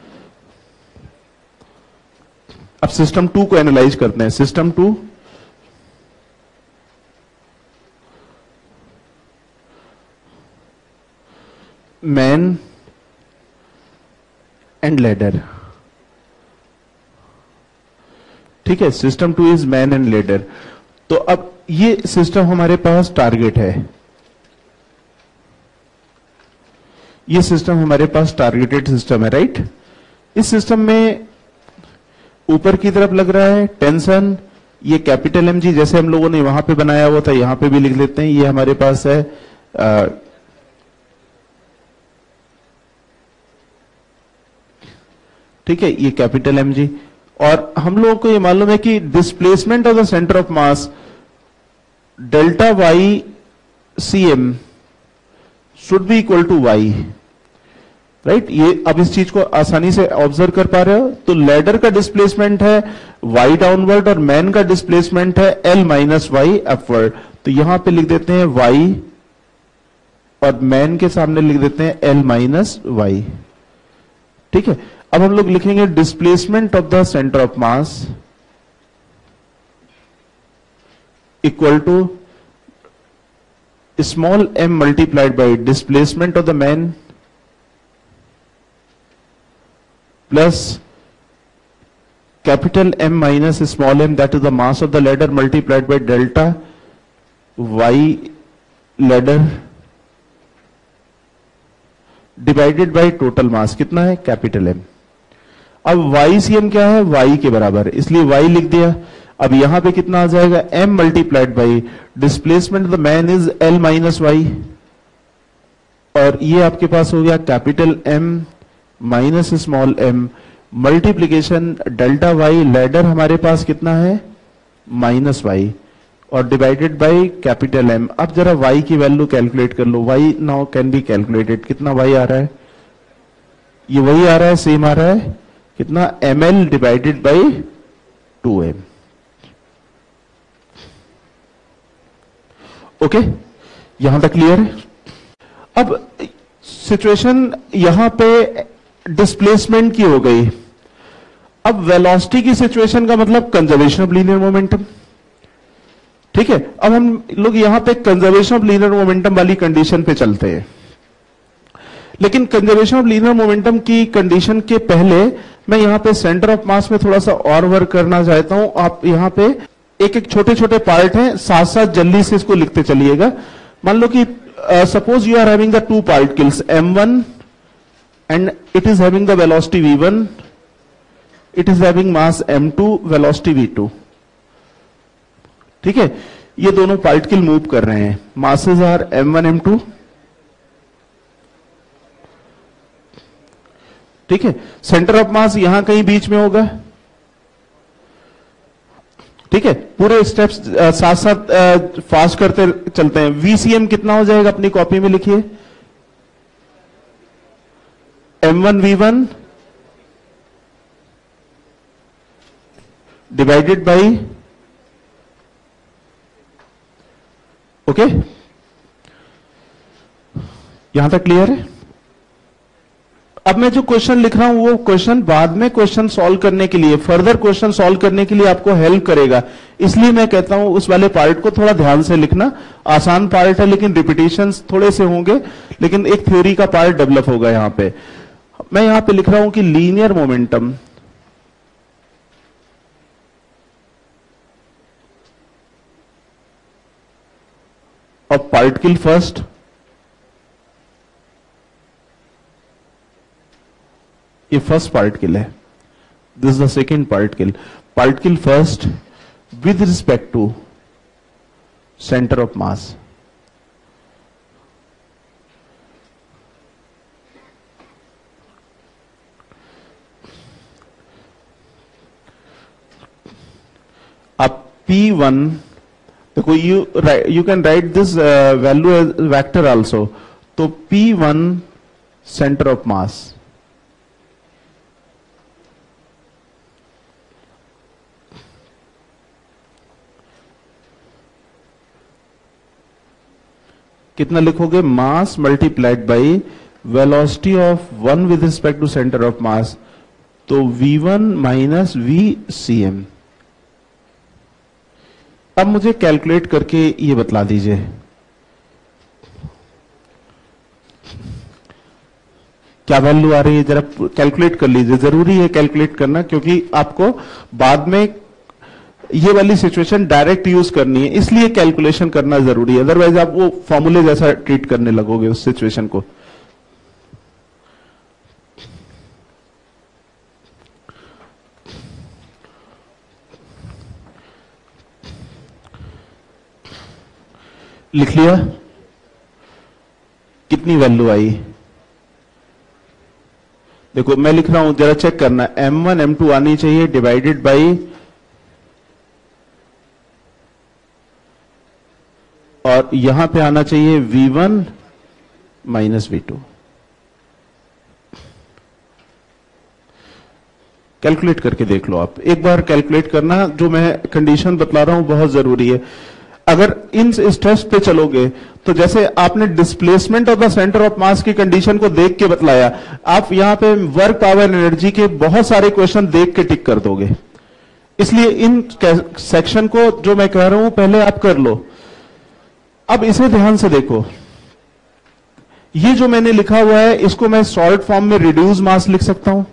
अब सिस्टम टू को एनालाइज करते हैं। System two, man and ladder. ठीक है, system two is man and ladder. तो अब ये सिस्टम हमारे पास टारगेट है, ये सिस्टम हमारे पास टारगेटेड सिस्टम है, राइट। इस सिस्टम में ऊपर की तरफ लग रहा है टेंशन, ये कैपिटल एम जी जैसे हम लोगों ने वहां पे बनाया हुआ था, यहां पे भी लिख लेते हैं, ये हमारे पास है आ, ठीक है, ये कैपिटल एम जी। और हम लोगों को ये मालूम है कि displacement of the centre of mass delta Y C M should be equal to Y, right. ये अब इस चीज को आसानी से ऑब्जर्व कर पा रहे हो। तो लेडर का डिस्प्लेसमेंट है वाई डाउनवर्ड और मैन का डिस्प्लेसमेंट है एल माइनस वाई अपवर्ड। तो यहां पे लिख देते हैं वाई और मैन के सामने लिख देते हैं एल माइनस वाई। ठीक है, अब हम लोग लिखेंगे displacement of the centre of mass equal to small M multiplied by displacement of the man plus capital M minus small M, that is the mass of the ladder multiplied by delta Y ladder divided by total mass कितना है capital M. अब Y C M क्या है, Y के बराबर है, इसलिए Y लिख दिया। अब यहां पे कितना आ जाएगा, M multiplied by displacement of the man is L minus Y, और ये आपके पास हो गया capital M minus small M multiplication delta Y ladder हमारे पास कितना है माइनस वाई और डिवाइडेड बाय कैपिटल एम। अब जरा वाई की वैल्यू कैलकुलेट कर लो, Y now can be calculated. कितना वाई आ रहा है, ये वही आ रहा है, सेम आ रहा है, कितना M L divided by two M. Okay, यहां तक क्लियर है। अब सिचुएशन यहां पे डिस्प्लेसमेंट की हो गई। अब वेलोसिटी की सिचुएशन का मतलब कंजर्वेशन ऑफ लीनियर मोमेंटम। ठीक है, अब हम लोग यहां पे कंजर्वेशन ऑफ लीनियर मोमेंटम वाली कंडीशन पे चलते हैं। लेकिन कंजर्वेशन ऑफ लीनियर मोमेंटम की कंडीशन के पहले मैं यहां पे सेंटर ऑफ मास में थोड़ा सा और वर्क करना चाहता हूं। आप यहां पे एक एक छोटे छोटे पार्ट हैं, साथ साथ जल्दी से इसको लिखते चलिएगा। मान लो कि suppose you are having the two particles M one and it is having the velocity v one, it is having mass m two, velocity v two। ठीक है, ये दोनों पार्टिकल मूव कर रहे हैं, masses are m one m two। ठीक है, centre of मास यहां कहीं बीच में होगा। ठीक है, पूरे स्टेप्स साथ साथ फास्ट करते चलते हैं। वीसीएम कितना हो जाएगा, अपनी कॉपी में लिखिए, M one V one divided by, okay, यहां तक क्लियर है। अब मैं जो क्वेश्चन लिख रहा हूं वो क्वेश्चन बाद में क्वेश्चन सॉल्व करने के लिए, फर्दर क्वेश्चन सॉल्व करने के लिए आपको हेल्प करेगा। इसलिए मैं कहता हूं उस वाले पार्ट को थोड़ा ध्यान से लिखना। आसान पार्ट है लेकिन रिपीटिशंस थोड़े से होंगे, लेकिन एक थ्योरी का पार्ट डेवलप होगा यहां पे। मैं यहां पे लिख रहा हूं कि linear momentum of particle first ये फर्स्ट पार्टिकल है, this is the second particle, particle first with respect to centre of mass. अब P वन देखो, you you can write this value as vector also. तो P one centre of mass, कितना लिखोगे, mass multiplied by velocity of one with respect to centre of mass, तो V one minus V C M. अब मुझे calculate करके ये बतला दीजिए, क्या वैल्यू आ रही है जरा कैलकुलेट कर लीजिए। जरूरी है कैलकुलेट करना, क्योंकि आपको बाद में ये वाली सिचुएशन डायरेक्ट यूज करनी है, इसलिए कैलकुलेशन करना जरूरी है। अदरवाइज आप वो फॉर्मूले जैसा ट्रीट करने लगोगे उस सिचुएशन को। लिख लिया, कितनी वैल्यू आई? देखो मैं लिख रहा हूं, जरा चेक करना। एम वन एम टू आनी चाहिए डिवाइडेड बाई, और यहां पे आना चाहिए V one minus V two. Calculate करके देख लो आप, एक बार कैलकुलेट करना। जो मैं कंडीशन बतला रहा हूं बहुत जरूरी है। अगर इन स्टेप्स पे चलोगे तो जैसे आपने displacement of the centre of mass की कंडीशन को देख के बतलाया, आप यहां पे वर्क पावर एनर्जी के बहुत सारे क्वेश्चन देख के टिक कर दोगे। इसलिए इन सेक्शन को जो मैं कह रहा हूं पहले आप कर लो। अब इसे ध्यान से देखो, ये जो मैंने लिखा हुआ है इसको मैं सॉलिड फॉर्म में रिड्यूस मास लिख सकता हूं,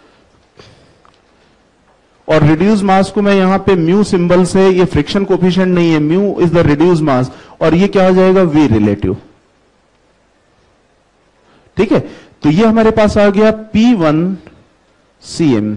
और रिड्यूस मास को मैं यहां पे म्यू सिंबल से, ये फ्रिक्शन कोफिशिएंट नहीं है, mu is the reduce mass, और ये क्या हो जाएगा? V relative. ठीक है, तो ये हमारे पास आ गया पी वन सी एम।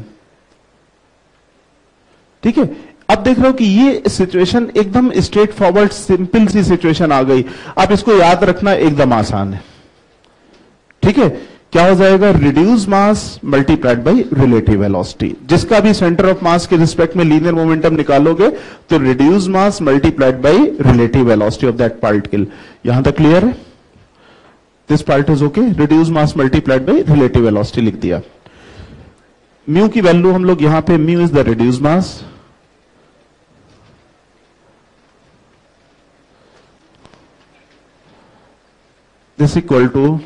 ठीक है, अब देख रहे हो कि ये सिचुएशन एकदम स्ट्रेट फॉरवर्ड सिंपल सी सिचुएशन आ गई। आप इसको याद रखना एकदम आसान है। ठीक है, क्या हो जाएगा? Reduce mass multiplied by relative velocity. जिसका भी सेंटर ऑफ मास के रिस्पेक्ट में लीनियर मोमेंटम निकालोगे तो reduce mass multiplied by relative velocity of that particle. यहां तक क्लियर है? This part is okay. Reduce mass multiplied by relative velocity लिख दिया। म्यू की वैल्यू हम लोग यहां पे, mu is the reduce mass, this equal to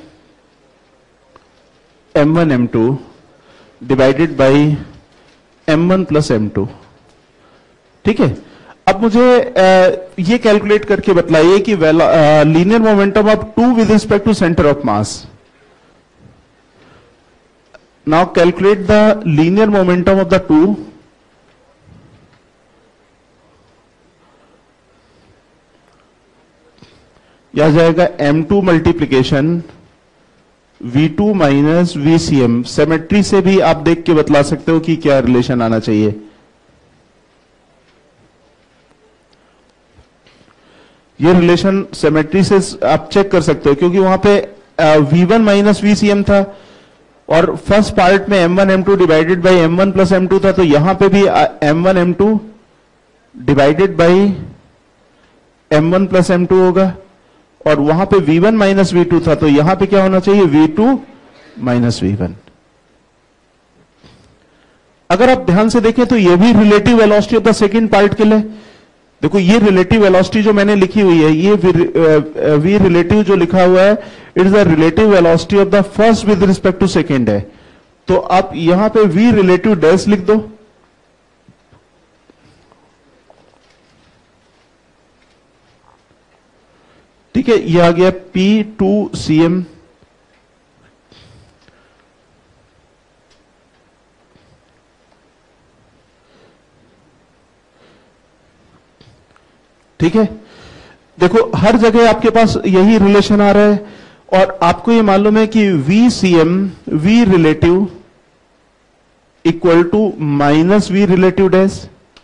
M one M two divided by M one plus M two. ठीक है, अब मुझे आ, ये कैलकुलेट करके बतलाइए कि linear momentum of two with respect to centre of mass. Now calculate the linear momentum of the two. यह जाएगा M two multiplication V two minus V C M. Symmetry से भी आप देख के बतला सकते हो कि क्या रिलेशन आना चाहिए। ये रिलेशन सिमेट्री से आप चेक कर सकते हो, क्योंकि वहां पे V one minus V C M था, और फर्स्ट पार्ट में M one M two divided by M one plus M two था, तो यहां पे भी M one M two divided by M one plus M two होगा, और वहां पे V one minus V two था, तो यहां पे क्या होना चाहिए? V two minus V one. अगर आप ध्यान से देखें तो ये भी relative velocity of the second particle है। देखो ये रिलेटिव वेलोसिटी जो मैंने लिखी हुई है, ये वी रिलेटिव जो लिखा हुआ है, it is the relative velocity of the first with respect to second है। तो आप यहां पे वी रिलेटिव डैश लिख दो। ठीक है, ये आ गया पी टू सी एम। ठीक है, देखो हर जगह आपके पास यही रिलेशन आ रहा है, और आपको ये मालूम है कि V C M V relative equal to minus V relative dash.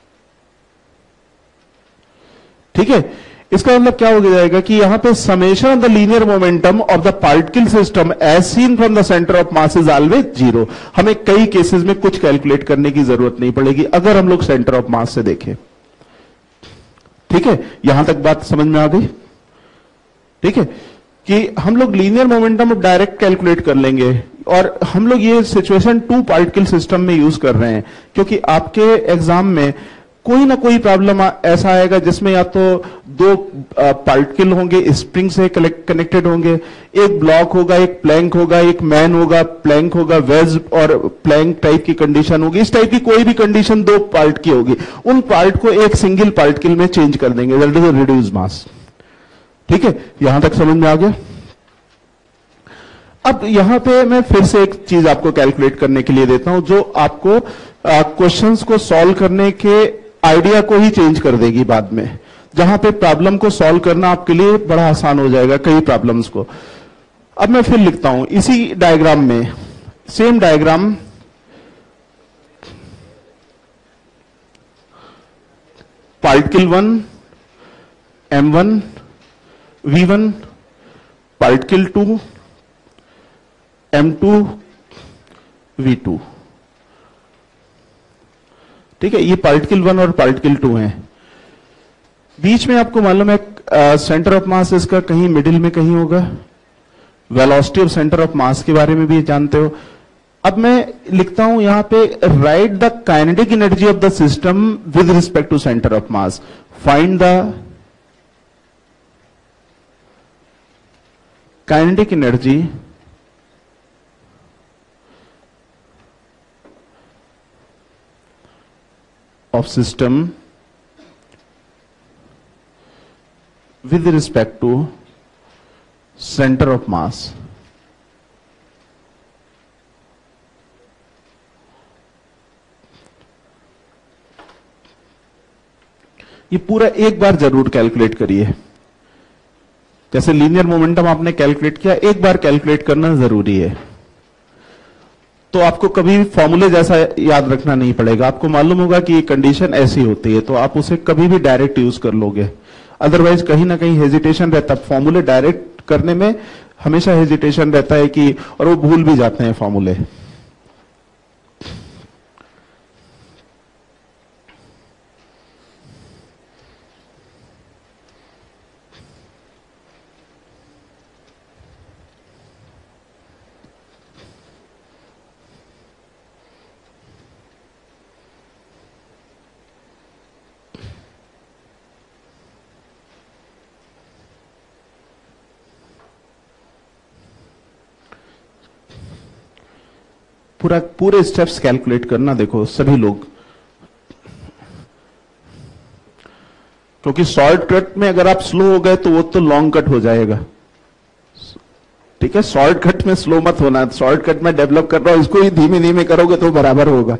ठीक है, इसका मतलब क्या हो जाएगा कि यहां पे summation of the linear momentum of the particle system as seen from the centre of mass is always zero. हमें कई केसेस में कुछ कैलकुलेट करने की जरूरत नहीं पड़ेगी अगर हम लोग सेंटर ऑफ मास से देखें। ठीक है, यहां तक बात समझ में आ गई? ठीक है, कि हम लोग लीनियर मोमेंटम डायरेक्ट कैलकुलेट कर लेंगे, और हम लोग ये सिचुएशन टू पार्टिकल सिस्टम में यूज कर रहे हैं, क्योंकि आपके एग्जाम में कोई ना कोई प्रॉब्लम ऐसा आएगा जिसमें या तो दो पार्टिकल होंगे स्प्रिंग से कनेक्टेड होंगे, एक ब्लॉक होगा, एक प्लैंक होगा, एक मैन होगा, प्लैंक होगा, वेज और प्लैंक टाइप की कंडीशन होगी। इस टाइप की कोई भी कंडीशन दो पार्ट की होगी, उन पार्ट को एक सिंगल पार्टिकल में चेंज कर देंगे, दैट इज रिड्यूस मास। ठीक है, यहां तक समझ में आ गया? अब यहां पे मैं फिर से एक चीज आपको कैलकुलेट करने के लिए देता हूं जो आपको क्वेश्चंस को सॉल्व करने के आइडिया को ही चेंज कर देगी बाद में, जहां पे प्रॉब्लम को सॉल्व करना आपके लिए बड़ा आसान हो जाएगा कई प्रॉब्लम्स को। अब मैं फिर लिखता हूं इसी डायग्राम में, same diagram, particle one M one V one, particle two M two V two. ठीक है, ये पार्टिकल वन और पार्टिकल टू है। बीच में आपको मालूम है सेंटर ऑफ मास इसका कहीं मिडिल में कहीं होगा। Velocity of centre of mass के बारे में भी जानते हो। अब मैं लिखता हूं यहां पे right the kinetic energy of the system with respect to centre of mass, find the kinetic energy of system with respect to center of mass। ये पूरा एक बार जरूर कैलकुलेट करिए। जैसे लीनियर मोमेंटम आपने कैलकुलेट किया, एक बार कैलकुलेट करना जरूरी है। तो आपको कभी फॉर्मूले जैसा याद रखना नहीं पड़ेगा। आपको मालूम होगा कि ये कंडीशन ऐसी होती है, तो आप उसे कभी भी डायरेक्ट यूज कर लोगे। अदरवाइज कहीं ना कहीं हेजिटेशन रहता है, फॉर्मूले डायरेक्ट करने में हमेशा हेजिटेशन रहता है कि, और वो भूल भी जाते हैं फॉर्मूले। पूरा पूरे स्टेप्स कैलकुलेट करना देखो सभी लोग, क्योंकि शॉर्टकट में अगर आप स्लो हो गए तो वो तो लॉन्ग कट हो जाएगा। ठीक है, शॉर्टकट में स्लो मत होना। शॉर्टकट में डेवलप कर रहा हूं, इसको ही धीमे धीमे करोगे तो बराबर होगा।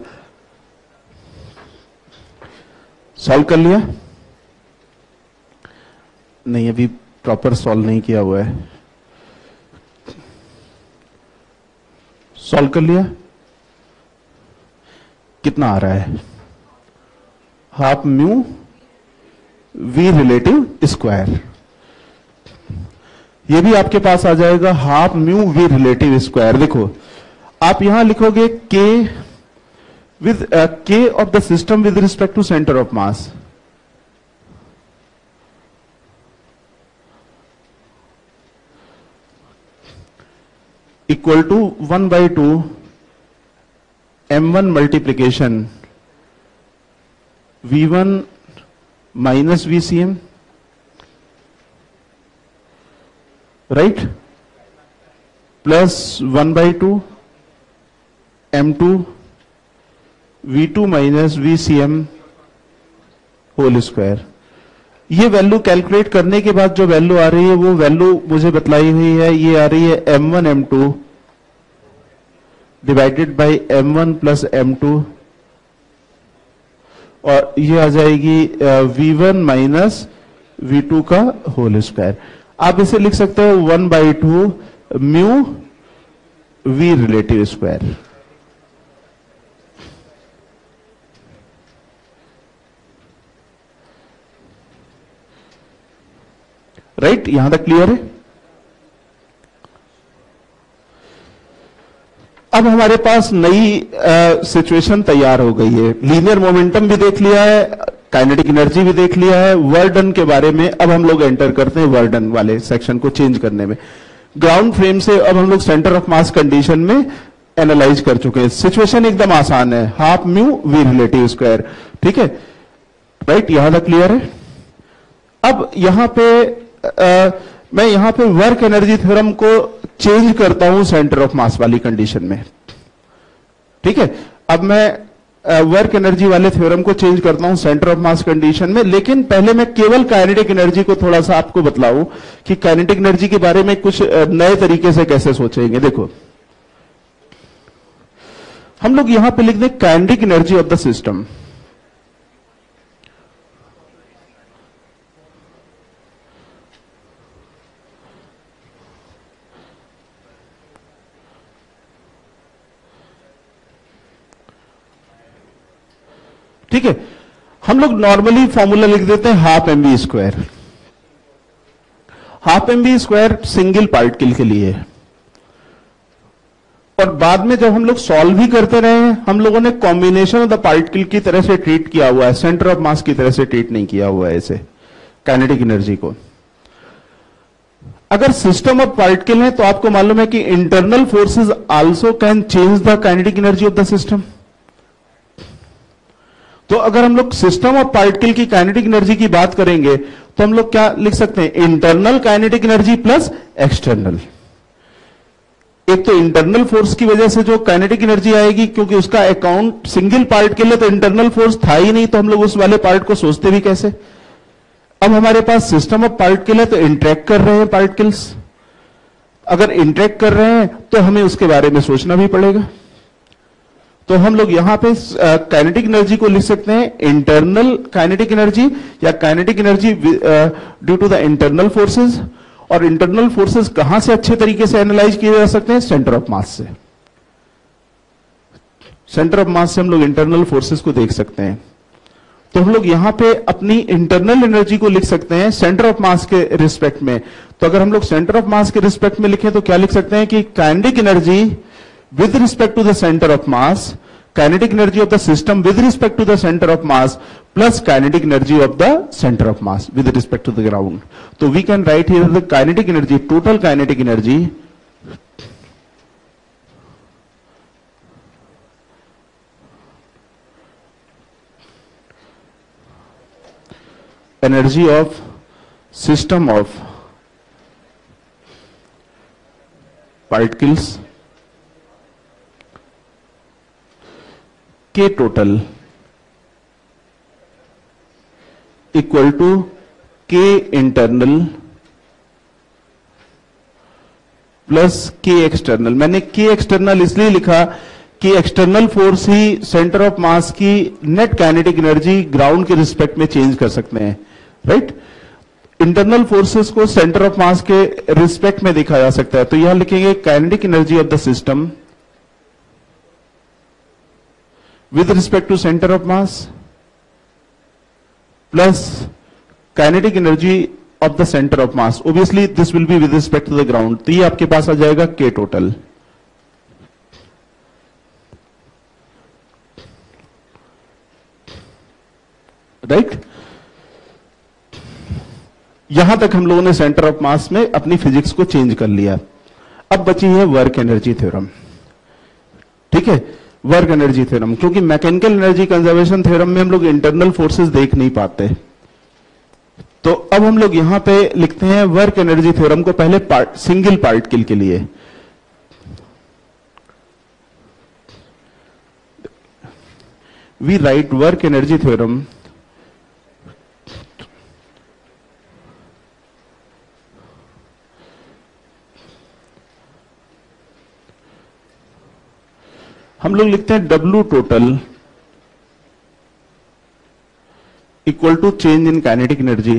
सॉल्व कर लिया? नहीं, अभी प्रॉपर सॉल्व नहीं किया हुआ है। सॉल्व कर लिया? कितना आ रहा है? Half mu V relative square. ये भी आपके पास आ जाएगा half mu V relative square. देखो आप यहां लिखोगे के with K of the system with respect to centre of mass. Equal to one by two M one multiplication V one minus V C M, right, plus one by two M two V two minus V C M whole square. ये value calculate करने के बाद जो value आ रही है वो value मुझे बतलाई हुई है। ये आ रही है M one M two divided by M one plus M two, और ये आ जाएगी V one minus V two का होल स्क्वायर। आप इसे लिख सकते हो one by two mu V relative square. Right, यहां तक क्लियर है? अब हमारे पास नई सिचुएशन तैयार हो गई है। लीनियर मोमेंटम भी देख लिया है, काइनेटिक एनर्जी भी देख लिया है, वर्क डन के बारे में अब हम लोग एंटर करते हैं वर्क डन वाले सेक्शन को चेंज करने में। ग्राउंड फ्रेम से अब हम लोग सेंटर ऑफ मास कंडीशन में एनालाइज कर चुके हैं। सिचुएशन एकदम आसान है, half mu V relative square. ठीक है, राइट, यहां तक क्लियर है? अब यहां पे आ, मैं यहां पे वर्क एनर्जी थ्योरम को चेंज करता हूं सेंटर ऑफ मास वाली कंडीशन में। ठीक है, अब मैं वर्क एनर्जी वाले थ्योरम को चेंज करता हूं सेंटर ऑफ मास कंडीशन में, लेकिन पहले मैं केवल काइनेटिक एनर्जी को थोड़ा सा आपको बतलाऊं कि काइनेटिक एनर्जी के बारे में कुछ नए तरीके से कैसे सोचेंगे। देखो, हम लोग यहां पे लिख दें kinetic energy of the system. ठीक है, हम लोग नॉर्मली फॉर्मूला लिख देते हैं half M B square. Half M B square single particle के लिए है, और बाद में जब हम लोग सॉल्व भी करते रहे हैं, हम लोगों ने कॉम्बिनेशन ऑफ द पार्टिकल की तरह से ट्रीट किया हुआ है, सेंटर ऑफ मास की तरह से ट्रीट नहीं किया हुआ है इसे, काइनेटिक एनर्जी को। अगर सिस्टम ऑफ पार्टिकल है तो आपको मालूम है कि internal forces also can change the kinetic energy of the system. तो अगर हम लोग सिस्टम ऑफ पार्टिकल की काइनेटिक एनर्जी की बात करेंगे तो हम लोग क्या लिख सकते हैं, internal kinetic energy plus external. एक तो इंटरनल फोर्स की वजह से जो काइनेटिक एनर्जी आएगी, क्योंकि उसका अकाउंट सिंगल पार्ट के लिए तो इंटरनल फोर्स था ही नहीं, तो हम लोग उस वाले पार्ट को सोचते भी कैसे। अब हमारे पास सिस्टम ऑफ पार्टिकल है तो इंटरेक्ट कर रहे हैं पार्टिकल्स, अगर इंटरेक्ट कर रहे हैं तो हमें उसके बारे में सोचना भी पड़ेगा। तो हम लोग यहां पे काइनेटिक एनर्जी को लिख सकते हैं इंटरनल काइनेटिक एनर्जी या kinetic energy due to the internal forces. और इंटरनल फोर्सेस कहां से अच्छे तरीके से एनालाइज किए जा सकते हैं, सेंटर ऑफ मास से। सेंटर ऑफ मास से हम लोग इंटरनल फोर्सेस को देख सकते हैं। तो हम लोग यहां पे अपनी इंटरनल एनर्जी को लिख सकते हैं सेंटर ऑफ मास के रिस्पेक्ट में। तो अगर हम लोग सेंटर ऑफ मास के रिस्पेक्ट में लिखें तो क्या लिख सकते हैं कि kinetic energy with respect to the center of mass, kinetic energy of the system with respect to the center of mass plus kinetic energy of the center of mass with respect to the ground. So we can write here the kinetic energy, total kinetic energy energy of system of particles के total equal to K internal plus K external. मैंने K external इसलिए लिखा कि external force ही centre of mass की net kinetic energy ground के respect में change कर सकते हैं, राइट। इंटरनल फोर्सेस को सेंटर ऑफ मास के रिस्पेक्ट में देखा जा सकता है। तो यहां लिखेंगे kinetic energy of the system with respect to center of mass plus kinetic energy of the center of mass. Obviously this will be with respect to the ground. तो ये आपके पास आ जाएगा K total। Right right? यहां तक हम लोगों ने सेंटर ऑफ मास में अपनी फिजिक्स को चेंज कर लिया। अब बची है वर्क एनर्जी थ्योरम। ठीक है, वर्क एनर्जी थ्योरम, क्योंकि मैकेनिकल एनर्जी कंजर्वेशन थ्योरम में हम लोग इंटरनल फोर्सेस देख नहीं पाते। तो अब हम लोग यहां पे लिखते हैं वर्क एनर्जी थ्योरम को पहले पार्ट सिंगल पार्टिकल के लिए। We write work energy theorem हम लोग लिखते हैं W total equal to change in kinetic energy.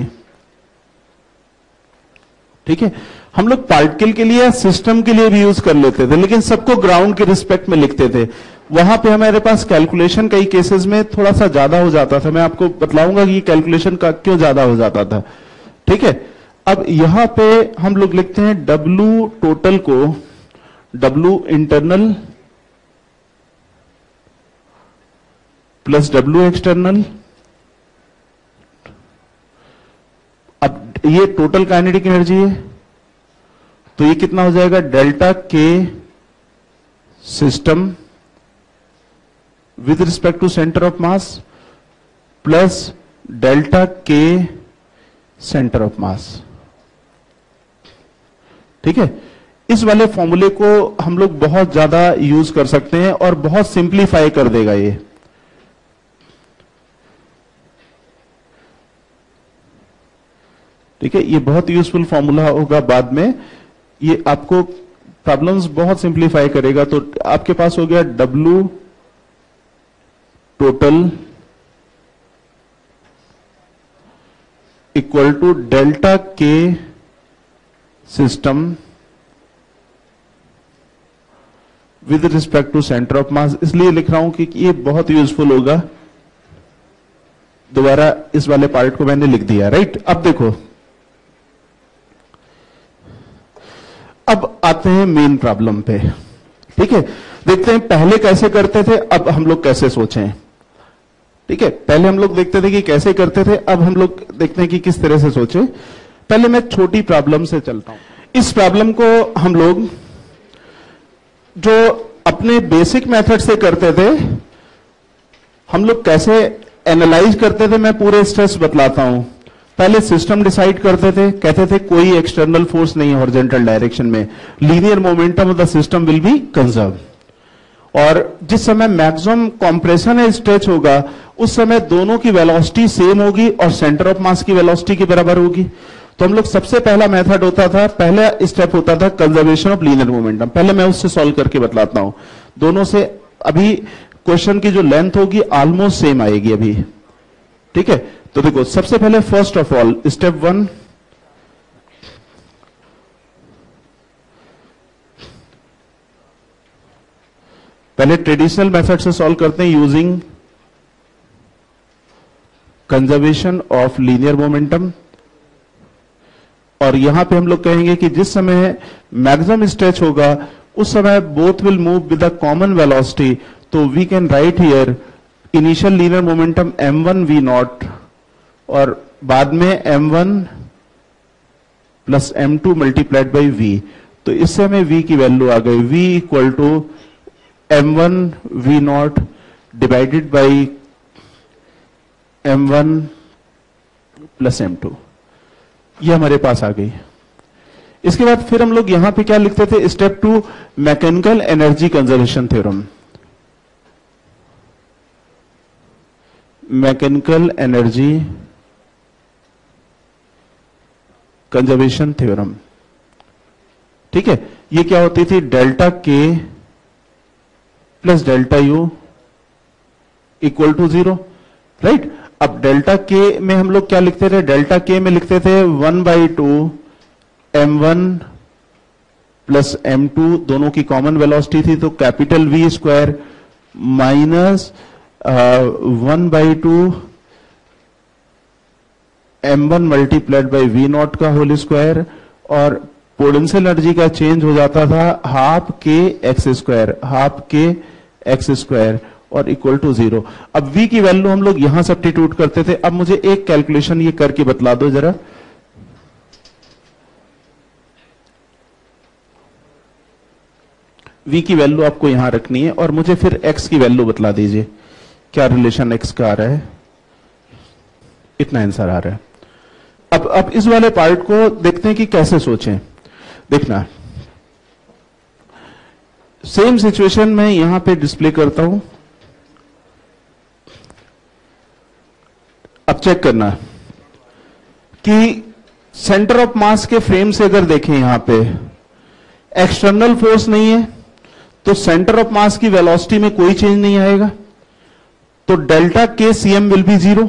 ठीक है, हम लोग पार्टिकल के लिए सिस्टम के लिए भी यूज कर लेते थे, लेकिन सबको ग्राउंड के रिस्पेक्ट में लिखते थे। वहां पे हमारे पास कैलकुलेशन कई केसेस में थोड़ा सा ज्यादा हो जाता था। मैं आपको बतलाऊंगा कि कैलकुलेशन का क्यों ज्यादा हो जाता था। ठीक है, अब यहां पे हम लोग लिखते हैं डब्ल्यू टोटल को W internal plus W external. अब ये टोटल काइनेटिक एनर्जी है, तो ये कितना हो जाएगा, डेल्टा के system with respect to centre of mass plus delta K centre of mass. ठीक है, इस वाले फॉर्मूले को हम लोग बहुत ज्यादा यूज कर सकते हैं और बहुत सिंप्लीफाई कर देगा ये। ठीक है, ये बहुत यूजफुल फॉर्मूला होगा बाद में, ये आपको प्रॉब्लम्स बहुत सिंप्लीफाई करेगा। तो आपके पास हो गया W total equal to delta के system with respect to centre of mass. इसलिए लिख रहा हूं कि ये बहुत यूजफुल होगा। दोबारा इस वाले पार्ट को मैंने लिख दिया, राइट। अब देखो, अब आते हैं मेन प्रॉब्लम पे, ठीक है। देखते हैं पहले कैसे करते थे, अब हम लोग कैसे सोचें, ठीक है। पहले हम लोग देखते थे कि कैसे करते थे, अब हम लोग देखते हैं कि किस तरह से सोचें। पहले मैं छोटी प्रॉब्लम से चलता हूं। इस प्रॉब्लम को हम लोग जो अपने बेसिक मेथड से करते थे, हम लोग कैसे एनालाइज करते थे, मैं पूरे स्टेप्स बतलाता हूं। पहले सिस्टम डिसाइड करते थे, कहते थे कोई एक्सटर्नल फोर्स नहीं है हॉरिजॉन्टल डायरेक्शन में, linear momentum of the system will be conserve. और जिस समय मैक्सिमम कंप्रेशन है स्ट्रेच होगा, उस समय दोनों की वेलोसिटी सेम होगी और सेंटर ऑफ मास की वेलोसिटी के बराबर होगी। तो हम लोग सबसे पहला मेथड होता था, पहला स्टेप होता था कंजर्वेशन ऑफ लीनियर मोमेंटम। पहले मैं उससे सॉल्व करके बतलाता हूं। दोनों से अभी क्वेश्चन की जो लेंथ होगी ऑलमोस्ट सेम आएगी अभी, ठीक है। तो देखो, सबसे पहले first of all step one, पहले ट्रेडिशनल मेथड से सॉल्व करते हैं using conservation of linear momentum. और यहां पे हम लोग कहेंगे कि जिस समय मैक्सिमम स्ट्रेच होगा उस समय both will move with a common velocity. तो we can write here initial linear momentum M one V naught और बाद में M one plus M two multiplied by V. तो इससे हमें v की वैल्यू आ गई, v equal to M one V naught divided by M one plus M two. ये हमारे पास आ गई। इसके बाद फिर हम लोग यहां पे क्या लिखते थे, step two mechanical energy conservation theorem. Mechanical energy conservation theorem, ठीक है। ये क्या होती थी, delta K plus delta U equal to zero, right. अब डेल्टा के में हम लोग क्या लिखते थे, डेल्टा के में लिखते थे one by two M one plus M two, दोनों की कॉमन वेलोसिटी थी तो capital V square minus one by two M one multiplied by V naught का होल स्क्वायर। और पोटेंशियल एनर्जी का चेंज हो जाता था half K X square, half K X square और इक्वल टू जीरो। अब v की वैल्यू हम लोग यहां सब्स्टिट्यूट करते थे। अब मुझे एक कैलकुलेशन ये करके बतला दो जरा, v की वैल्यू आपको यहां रखनी है और मुझे फिर x की वैल्यू बतला दीजिए, क्या रिलेशन x का आ रहा है, इतना आंसर आ रहा है। अब अब इस वाले पार्ट को देखते हैं कि कैसे सोचें। देखना, सेम सिचुएशन में यहां पे डिस्प्ले करता हूं। अब चेक करना कि सेंटर ऑफ मास के फ्रेम से अगर देखें, यहां पे एक्सटर्नल फोर्स नहीं है तो सेंटर ऑफ मास की वेलोसिटी में कोई चेंज नहीं आएगा। तो डेल्टा के सीएम विल बी जीरो।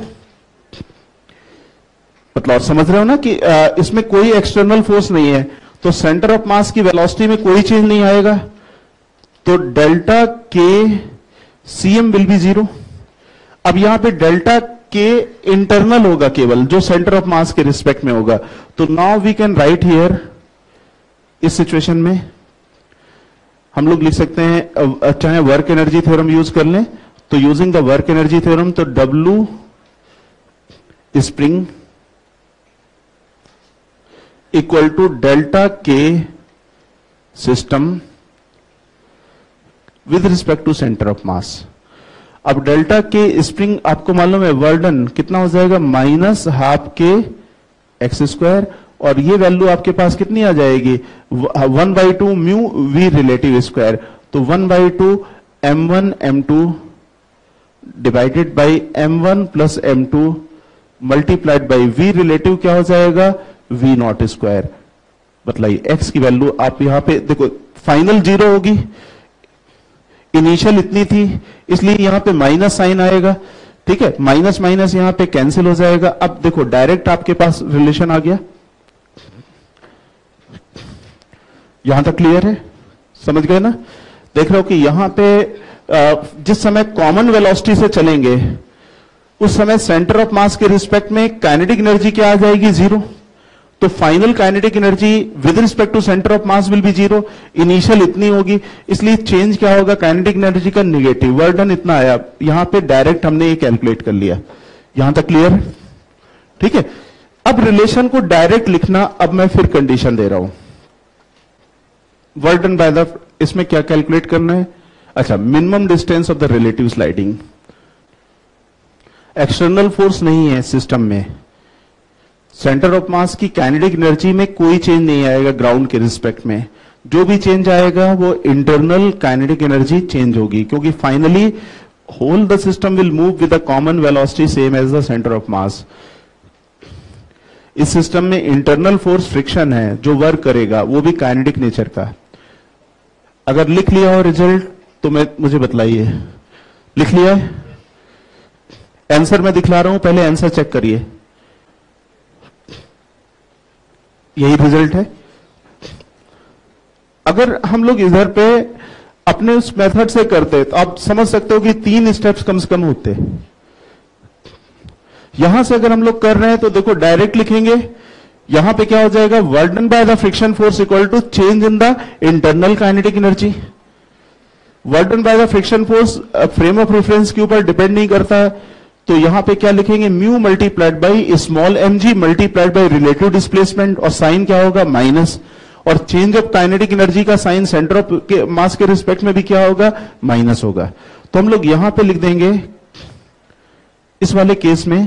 मतलब आप समझ रहे हो ना कि आ, इसमें कोई एक्सटर्नल फोर्स नहीं है तो सेंटर ऑफ मास की वेलोसिटी में कोई चेंज नहीं आएगा। तो डेल्टा के सीएम विल बी जीरो। अब यहां पे डेल्टा के इंटरनल होगा केवल, जो सेंटर ऑफ मास के रिस्पेक्ट में होगा। तो now we can write here, इस सिचुएशन में हम लोग लिख सकते हैं, चाहे वर्क एनर्जी थ्योरम यूज कर लें तो using the work energy theorem, तो W spring equal to delta के system with respect to centre of mass. अब डेल्टा के स्प्रिंग आपको मालूम है वर्डन कितना हो जाएगा, minus half K X square. और ये वैल्यू आपके पास कितनी आ जाएगी, one by two mu V relative square. तो one by two M one M two divided by M one plus M two multiplied by V relative क्या हो जाएगा, वी नॉट स्क्वायर। बतलाइए एक्स की वैल्यू आप यहां पे देखो, फाइनल जीरो होगी, इनिशियल इतनी थी, इसलिए यहां पे माइनस साइन आएगा। ठीक है, माइनस माइनस यहां पे कैंसिल हो जाएगा। अब देखो डायरेक्ट आपके पास रिलेशन आ गया। यहां तक क्लियर है, समझ गए ना? देख रहे हो कि यहां पे जिस समय कॉमन वेलोसिटी से चलेंगे उस समय सेंटर ऑफ मास के रिस्पेक्ट में काइनेटिक एनर्जी क्या आ जाएगी? जीरो। तो final kinetic energy with respect to centre of mass will be zero. Initial इतनी होगी, इसलिए चेंज क्या होगा? काइनेटिक एनर्जी का निगेटिव। वर्क डन इतना आया। यहां पे डायरेक्ट हमने ये कैलकुलेट कर लिया। यहां तक क्लियर है? ठीक है, अब रिलेशन को डायरेक्ट लिखना, अब मैं फिर कंडीशन दे रहा हूं। वर्क डन बाय द, इसमें क्या कैलकुलेट करना है? अच्छा, minimum distance of the relative sliding. External force नहीं है सिस्टम में, सेंटर ऑफ मास की काइनेटिक एनर्जी में कोई चेंज नहीं आएगा ग्राउंड के रिस्पेक्ट में। जो भी चेंज आएगा वो इंटरनल काइनेटिक एनर्जी चेंज होगी, क्योंकि finally whole the system will move with a common velocity same as the centre of mass. इस सिस्टम में इंटरनल फोर्स फ्रिक्शन है जो वर्क करेगा, वो भी काइनेटिक नेचर का। अगर लिख लिया हो रिजल्ट तो मैं मुझे बतलाइए। लिख लिया है? आंसर मैं दिखला रहा हूं, पहले आंसर चेक करिए। यही रिजल्ट है। अगर हम लोग इधर पे अपने उस मेथड से करते तो आप समझ सकते हो कि तीन स्टेप्स कम से कम होते। यहां से अगर हम लोग कर रहे हैं तो देखो डायरेक्ट लिखेंगे, यहां पे क्या हो जाएगा? Work done by the friction force equal to change in the internal kinetic energy. Work done by the friction force frame of reference के ऊपर डिपेंड नहीं करता, तो यहां पे क्या लिखेंगे? Mu multiplied by small M G multiplied by relative displacement, और साइन क्या होगा? माइनस। और चेंज ऑफ काइनेटिक एनर्जी का साइन सेंटर ऑफ के मास के रिस्पेक्ट में भी क्या होगा? माइनस होगा। तो हम लोग यहां पे लिख देंगे इस वाले केस में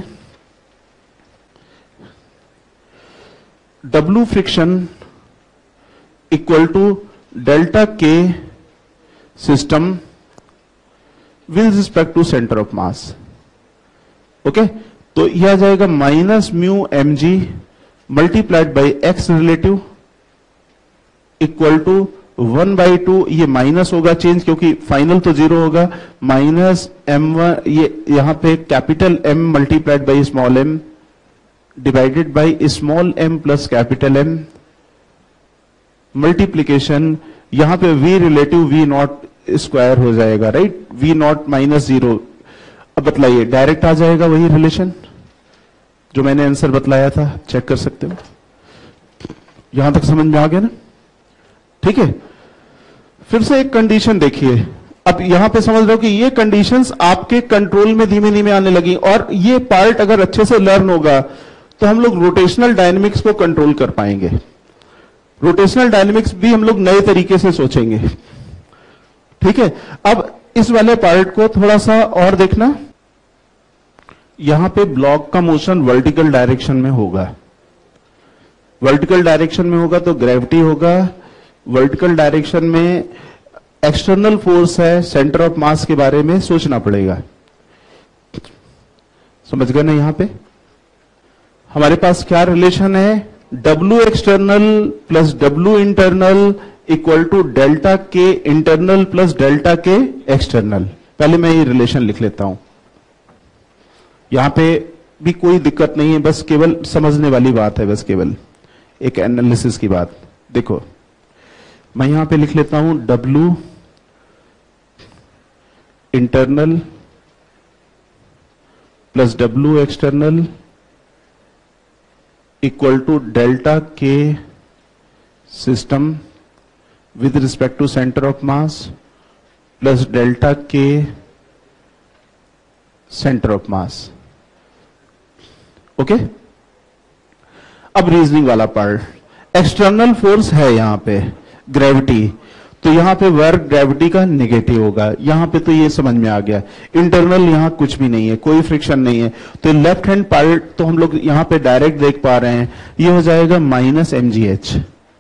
W friction equal to delta के system with respect to centre of mass. Okay, तो यह आ जाएगा minus mu M G multiplied by X relative equal to one by two, ये माइनस होगा चेंज क्योंकि फाइनल तो जीरो होगा, माइनस एम वन, ये यहां पे capital M multiplied by small M divided by small M plus capital M multiplication, यहां पे V relative V naught square हो जाएगा, right? V naught minus zero. अब बतलाइए, डायरेक्ट आ जाएगा वही रिलेशन जो मैंने आंसर बतलाया था, चेक कर सकते हो। यहां तक समझ में आ गया ना? ठीक है, फिर से एक कंडीशन देखिए। अब यहां पे समझ लो कि ये कंडीशंस आपके कंट्रोल में धीमे धीमे आने लगी, और ये पार्ट अगर अच्छे से लर्न होगा तो हम लोग रोटेशनल डायनेमिक्स को कंट्रोल कर पाएंगे। रोटेशनल डायनेमिक्स भी हम लोग नए तरीके से सोचेंगे। ठीक है, अब इस वाले पार्ट को थोड़ा सा और देखना। यहां पे ब्लॉक का मोशन वर्टिकल डायरेक्शन में होगा। वर्टिकल डायरेक्शन में होगा तो ग्रेविटी होगा। वर्टिकल डायरेक्शन में एक्सटर्नल फोर्स है, सेंटर ऑफ मास के बारे में सोचना पड़ेगा। समझ गए ना? यहां पे हमारे पास क्या रिलेशन है? W external plus W internal equal to delta K internal plus delta K external. पहले मैं ये रिलेशन लिख लेता हूं। यहां पे भी कोई दिक्कत नहीं है, बस केवल समझने वाली बात है, बस केवल एक एनालिसिस की बात। देखो मैं यहां पे लिख लेता हूं W internal plus W external equal to delta के system with respect to center of mass plus delta k center of mass. Okay, अब रीजनिंग वाला पार्ट, एक्सटर्नल फोर्स है यहां पे ग्रेविटी, तो यहां पे वर्क ग्रेविटी का नेगेटिव होगा। यहां पे तो ये समझ में आ गया। इंटरनल यहां कुछ भी नहीं है, कोई फ्रिक्शन नहीं है, तो लेफ्ट हैंड पार्ट तो हम लोग यहां पे डायरेक्ट देख पा रहे हैं, ये हो जाएगा माइनस एम जी एच।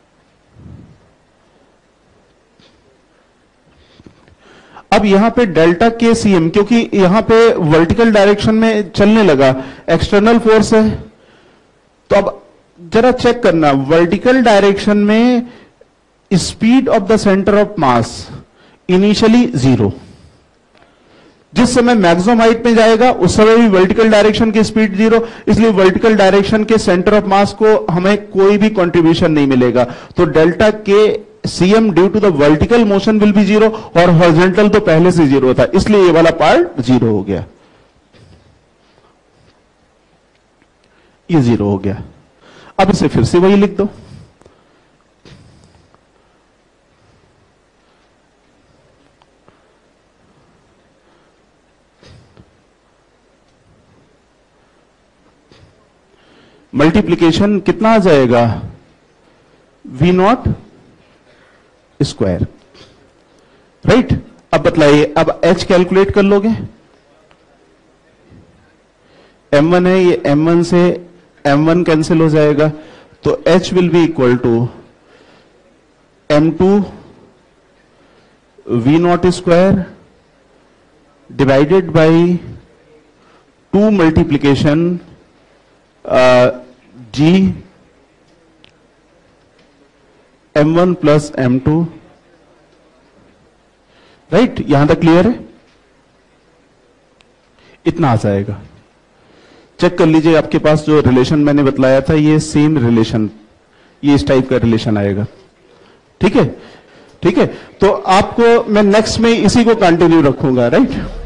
अब यहां पे डेल्टा के सी एम, क्योंकि यहां पे वर्टिकल डायरेक्शन में चलने लगा, एक्सटर्नल फोर्स है, तो अब जरा चेक करना, वर्टिकल डायरेक्शन में speed of the centre of mass initially zero, जिस समय मैक्सिमम हाइट में जाएगा उस समय भी वर्टिकल डायरेक्शन की स्पीड जीरो, इसलिए वर्टिकल डायरेक्शन के सेंटर ऑफ मास को हमें कोई भी कंट्रीब्यूशन नहीं मिलेगा। तो डेल्टा के CM due to the vertical motion will be zero, और हॉरिजॉन्टल तो पहले से जीरो था, इसलिए ये वाला पार्ट जीरो हो गया, ये जीरो हो गया। अब इसे फिर से वही लिख दो, मल्टीप्लीकेशन कितना आ जाएगा, वी नॉट स्क्वायर, राइट। अब बतलाइए, अब एच कैलकुलेट कर लोगे, एम वन है, ये एम वन से एम वन कैंसिल हो जाएगा, तो H will be equal to M two V naught square divided by two multiplication G M one plus M two, right. यहां तक क्लियर है, इतना आ जाएगा। चेक कर लीजिए, आपके पास जो रिलेशन मैंने बतलाया था ये सेम रिलेशन, ये इस टाइप का रिलेशन आएगा, ठीक है, ठीक है। तो आपको मैं नेक्स्ट में इसी को कंटिन्यू रखूंगा, राइट।